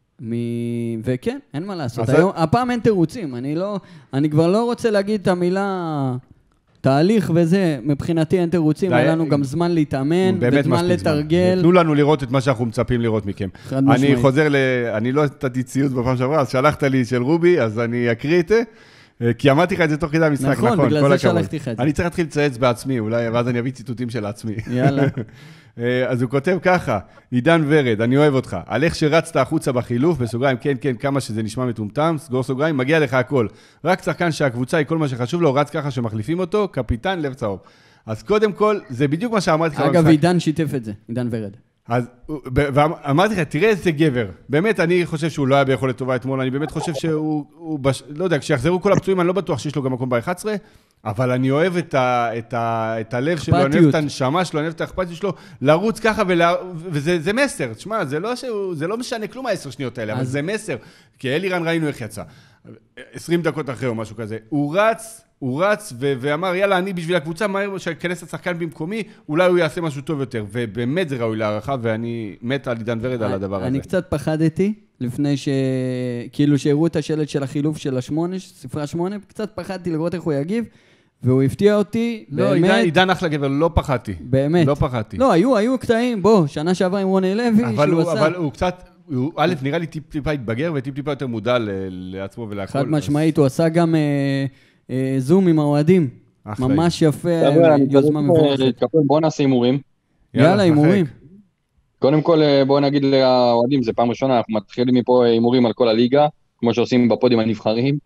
וכן, אין מה לעשות. הפעם אין תירוצים, אני כבר לא רוצה להגיד את המילה תהליך וזה, מבחינתי אין תירוצים, היה לנו גם זמן להתאמן, וזמן לתרגל. תנו לנו לראות את מה שאנחנו מצפים לראות מכם. אני חוזר אני לא נתתי ציוץ בפעם שעברה, אז שלחת לי של רובי, אז אני אקריא את זה. כי אמרתי לך את זה תוך כדי המשחק, נכון, בגלל זה שלחתי לך את זה. אני צריך להתחיל לצייץ בעצמי, אולי, ואז אני אביא ציטוטים של עצמי. יאללה. אז הוא כותב ככה, עידן ורד, אני אוהב אותך, על איך שרצת החוצה בחילוף, בסוגריים, כן, כן, כמה שזה נשמע מטומטם, סגור סוגריים, מגיע לך הכל. רק שחקן שהקבוצה היא כל מה שחשוב לו, רץ ככה שמחליפים אותו, קפיטן לב צהוב. אז קודם כל, זה בדיוק מה שאמרתי לך במשחק. אגב, עידן שיתף את זה, עידן ורד. אז אמרתי לך, תראה איזה גבר. באמת, אני חושב שהוא לא היה ביכולת טובה אתמול, אני באמת חושב שהוא, לא יודע, כשיחזרו כל הפצועים, אני לא בטוח שיש לו גם מקום ב-11, אבל אני אוהב את הלב שלו, אני אוהב את הנשמה שלו, אני אוהב את האכפתיות שלו, לרוץ ככה, וזה מסר. תשמע, זה לא משנה כלום 10 שניות האלה, אבל זה מסר. כי אלירן ראינו איך יצא. 20 דקות אחרי או משהו כזה. הוא רץ ואמר, יאללה, אני בשביל הקבוצה, מהר שכנס השחקן במקומי, אולי הוא יעשה משהו טוב יותר. ובאמת זה ראוי להערכה, ואני מת על עידן ורד על הדבר הזה. אני קצת פחדתי, לפני כאילו שהראו את השלט של החילוף של ספרה 8, קצת פחדתי לראות איך הוא יגיב, והוא הפתיע אותי, באמת. לא, עידן אחלה גבר, לא פחדתי. באמת. לא פחדתי. לא, היו קטעים, שנה שעברה עם רוני לוי, אבל הוא קצת... א', נראה לי טיפה התבגר וטיפה יותר מודע לעצמו ולהכל. חד משמעית, הוא עשה גם זום עם האוהדים. ממש יפה, יוזמה מבורכת. בואו נעשה הימורים. יאללה, הימורים. קודם כל, בואו נגיד לאוהדים, זה פעם ראשונה, אנחנו מתחילים מפה הימורים על כל הליגה, כמו שעושים בפודים הנבחרים.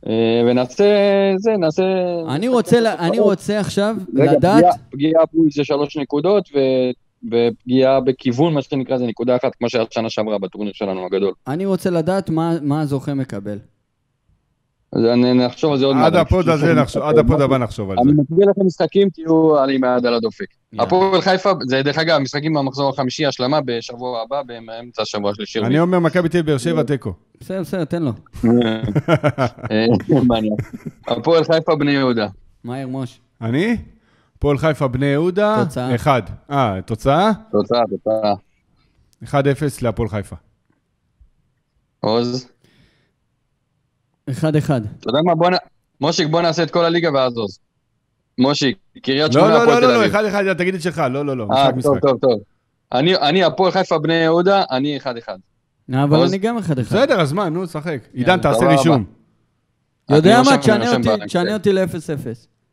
ונעשה זה, נעשה... אני רוצה עכשיו רגע, לדעת... פגיעה בול זה 3 נקודות, ופגיעה בכיוון, מה שנקרא, זה נקודה אחת, כמו שהיה שנה שעברה בטורניר שלנו הגדול. אני רוצה לדעת מה הזוכה מקבל. אז נחשוב על זה עוד מעט. עד הפוד הבא נחשוב על זה. אני מקבל לכם משחקים, תהיו עלי מעד על הדופק. הפועל חיפה, זה דרך אגב, משחקים במחזור החמישי, השלמה בשבוע הבא, באמצע השבוע השלישי. אני אומר, מכבי תל אביב באר שבע תיקו. בסדר, תן לו. הפועל חיפה בני יהודה. מהר מוש. אני? הפועל חיפה בני יהודה. תוצאה. 1. תוצאה? תוצאה. 1-0 להפועל חיפה. עוז. 1-1. אתה יודע מה, מושיק, בוא נעשה את כל הליגה ואז עוז. מושיק, קריית לא, שמונה, הפועל תל אביב. לא, 1-1, תגיד את שלך, לא, משחק. טוב. אני הפועל חיפה בני יהודה, אני 1-1. אבל אני גם 1-1. בסדר, אז מה, נו, שחק. עידן, תעשה רישום. יודע מה, תשנה אותי ל-0-0.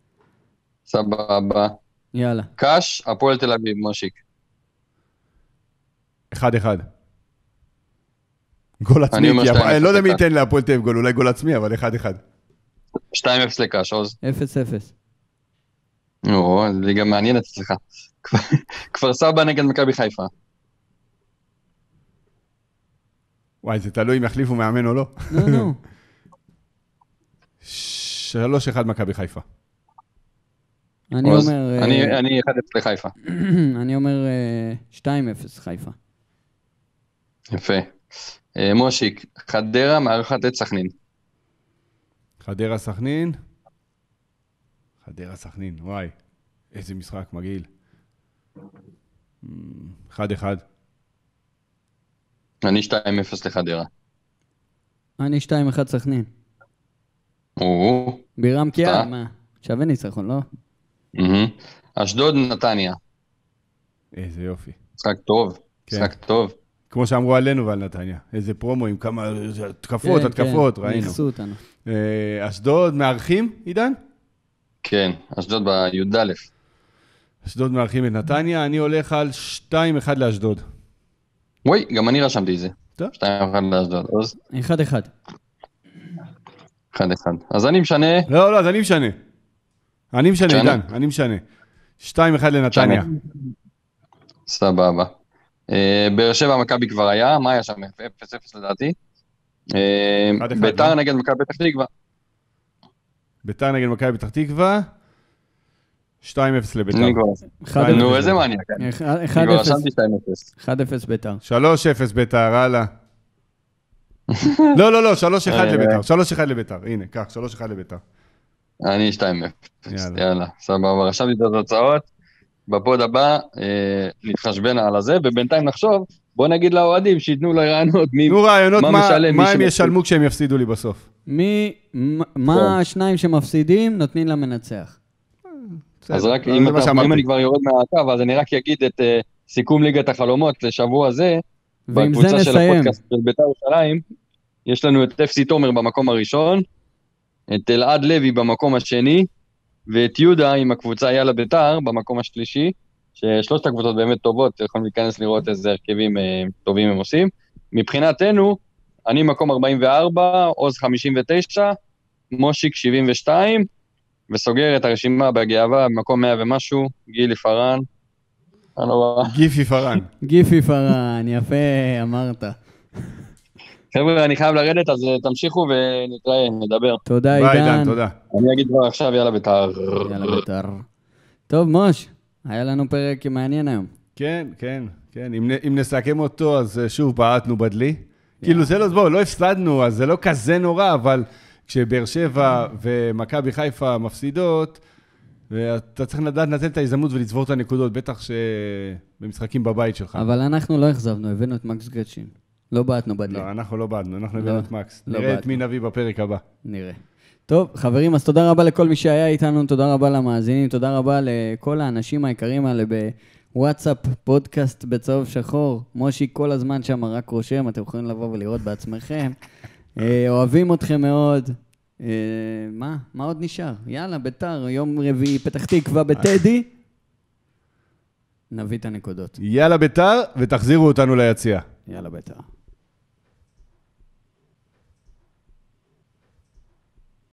סבבה. יאללה. קש, הפועל תל אביב, מושיק. 1-1. גול עצמי, אני לא יודע מי ייתן להפועל תל אביב גול, אולי גול עצמי, אבל 1-1. 2-0 לקש, עוז. 0-0. זה גם מעניין אצלך. כפר סבא נגד מכבי חיפה. וואי, זה תלוי אם יחליפו מאמן או לא. נו. 3-1 מכבי חיפה. אני אומר... אני 1-0 לחיפה. אני אומר 2-0 חיפה. יפה. מושיק, חדרה מארחת את סכנין. חדרה סכנין, וואי, איזה משחק מגעיל. 1-1. אני 2-0 לחדרה. אני 2-1 סכנין. בירם קיאל, מה? שווה ניצחון, לא? אשדוד נתניה. איזה יופי. משחק טוב. כמו שאמרו עלינו ועל נתניה. איזה פרומו עם כמה התקפות, ראינו. נכסו אותנו. אשדוד מארחים, עידן? כן, אשדוד בי"א. אשדוד מארחים את נתניה, אני הולך על 2-1 לאשדוד. וואי, גם אני רשמתי את זה. טוב. 2-1 לאשדוד. 1-1. אז אני משנה... לא, אז אני משנה. עידן, אני משנה. 2-1 לנתניה. סבבה. באר שבע מכבי כבר היה, מה היה שם? 0-0 לדעתי. ביתר נגד מכבי פתח תקווה. ביתר נגד מכבי פתח תקווה. 2-0 לביתר. נו, איזה מעניין. 1-0 ביתר. 3-0 ביתר, הלאה. לא, 3-1 לביתר. הנה, קח, 3-1 לביתר. אני 2-0. יאללה, סבבה. רשמתי את התוצאות. בפוד הבא, להתחשבן על הזה, ובינתיים נחשוב, בוא נגיד לאוהדים, שיתנו לרעיונות, מה הם ישלמו כשהם יפסידו לי בסוף? מה השניים שמפסידים נותנים למנצח? אז רק אם אני כבר יורד מהקו, אז אני רק אגיד את סיכום ליגת החלומות לשבוע הזה, בקבוצה של הפודקאסט של בית"ר ירושלים, יש לנו את FC תומר במקום הראשון, את אלעד לוי במקום השני, ואת יהודה עם הקבוצה יאללה בית"ר במקום השלישי, ששלושת הקבוצות באמת טובות, יכולים להיכנס לראות איזה הרכבים טובים הם עושים. מבחינתנו, אני מקום 44, עוז 59, מושיק 72, וסוגר את הרשימה בגאווה במקום 100 ומשהו, גילי פרן. גיפי פרן, יפה, אמרת. חבר'ה, אני חייב לרדת, אז תמשיכו ונתראה, נדבר. תודה, עידן. תודה. אני אגיד כבר עכשיו, יאללה בית"ר. יאללה בית"ר. טוב, מוש, היה לנו פרק מעניין היום. כן. אם נסכם אותו, אז שוב בעטנו בדלי. כאילו זה לא הפסדנו, אז זה לא כזה נורא, אבל כשבאר שבע ומכבי חיפה מפסידות, ואתה צריך לדעת לנצל את ההזדמנות ולצבור את הנקודות, בטח שבמשחקים בבית שלך. אבל אנחנו לא החזבנו, הבאנו את מקס גרצ'ין. לא בעטנו בדלי. לא, אנחנו לא בעטנו, אנחנו הבאנו את מקס. נראה את מי נביא בפרק הבא. נראה. טוב, חברים, אז תודה רבה לכל מי שהיה איתנו, תודה רבה למאזינים, תודה רבה לכל האנשים היקרים האלה בוואטסאפ, פודקאסט בצהוב שחור. מושי כל הזמן שם רק רושם, אתם יכולים לבוא ולראות בעצמכם. אוהבים אתכם מאוד. מה עוד נשאר? יאללה, בית"ר, יום רביעי, פתח תקווה בטדי. נביא את הנקודות. יאללה בית"ר, ותחזירו אותנו ליציאה. יאללה בית"ר.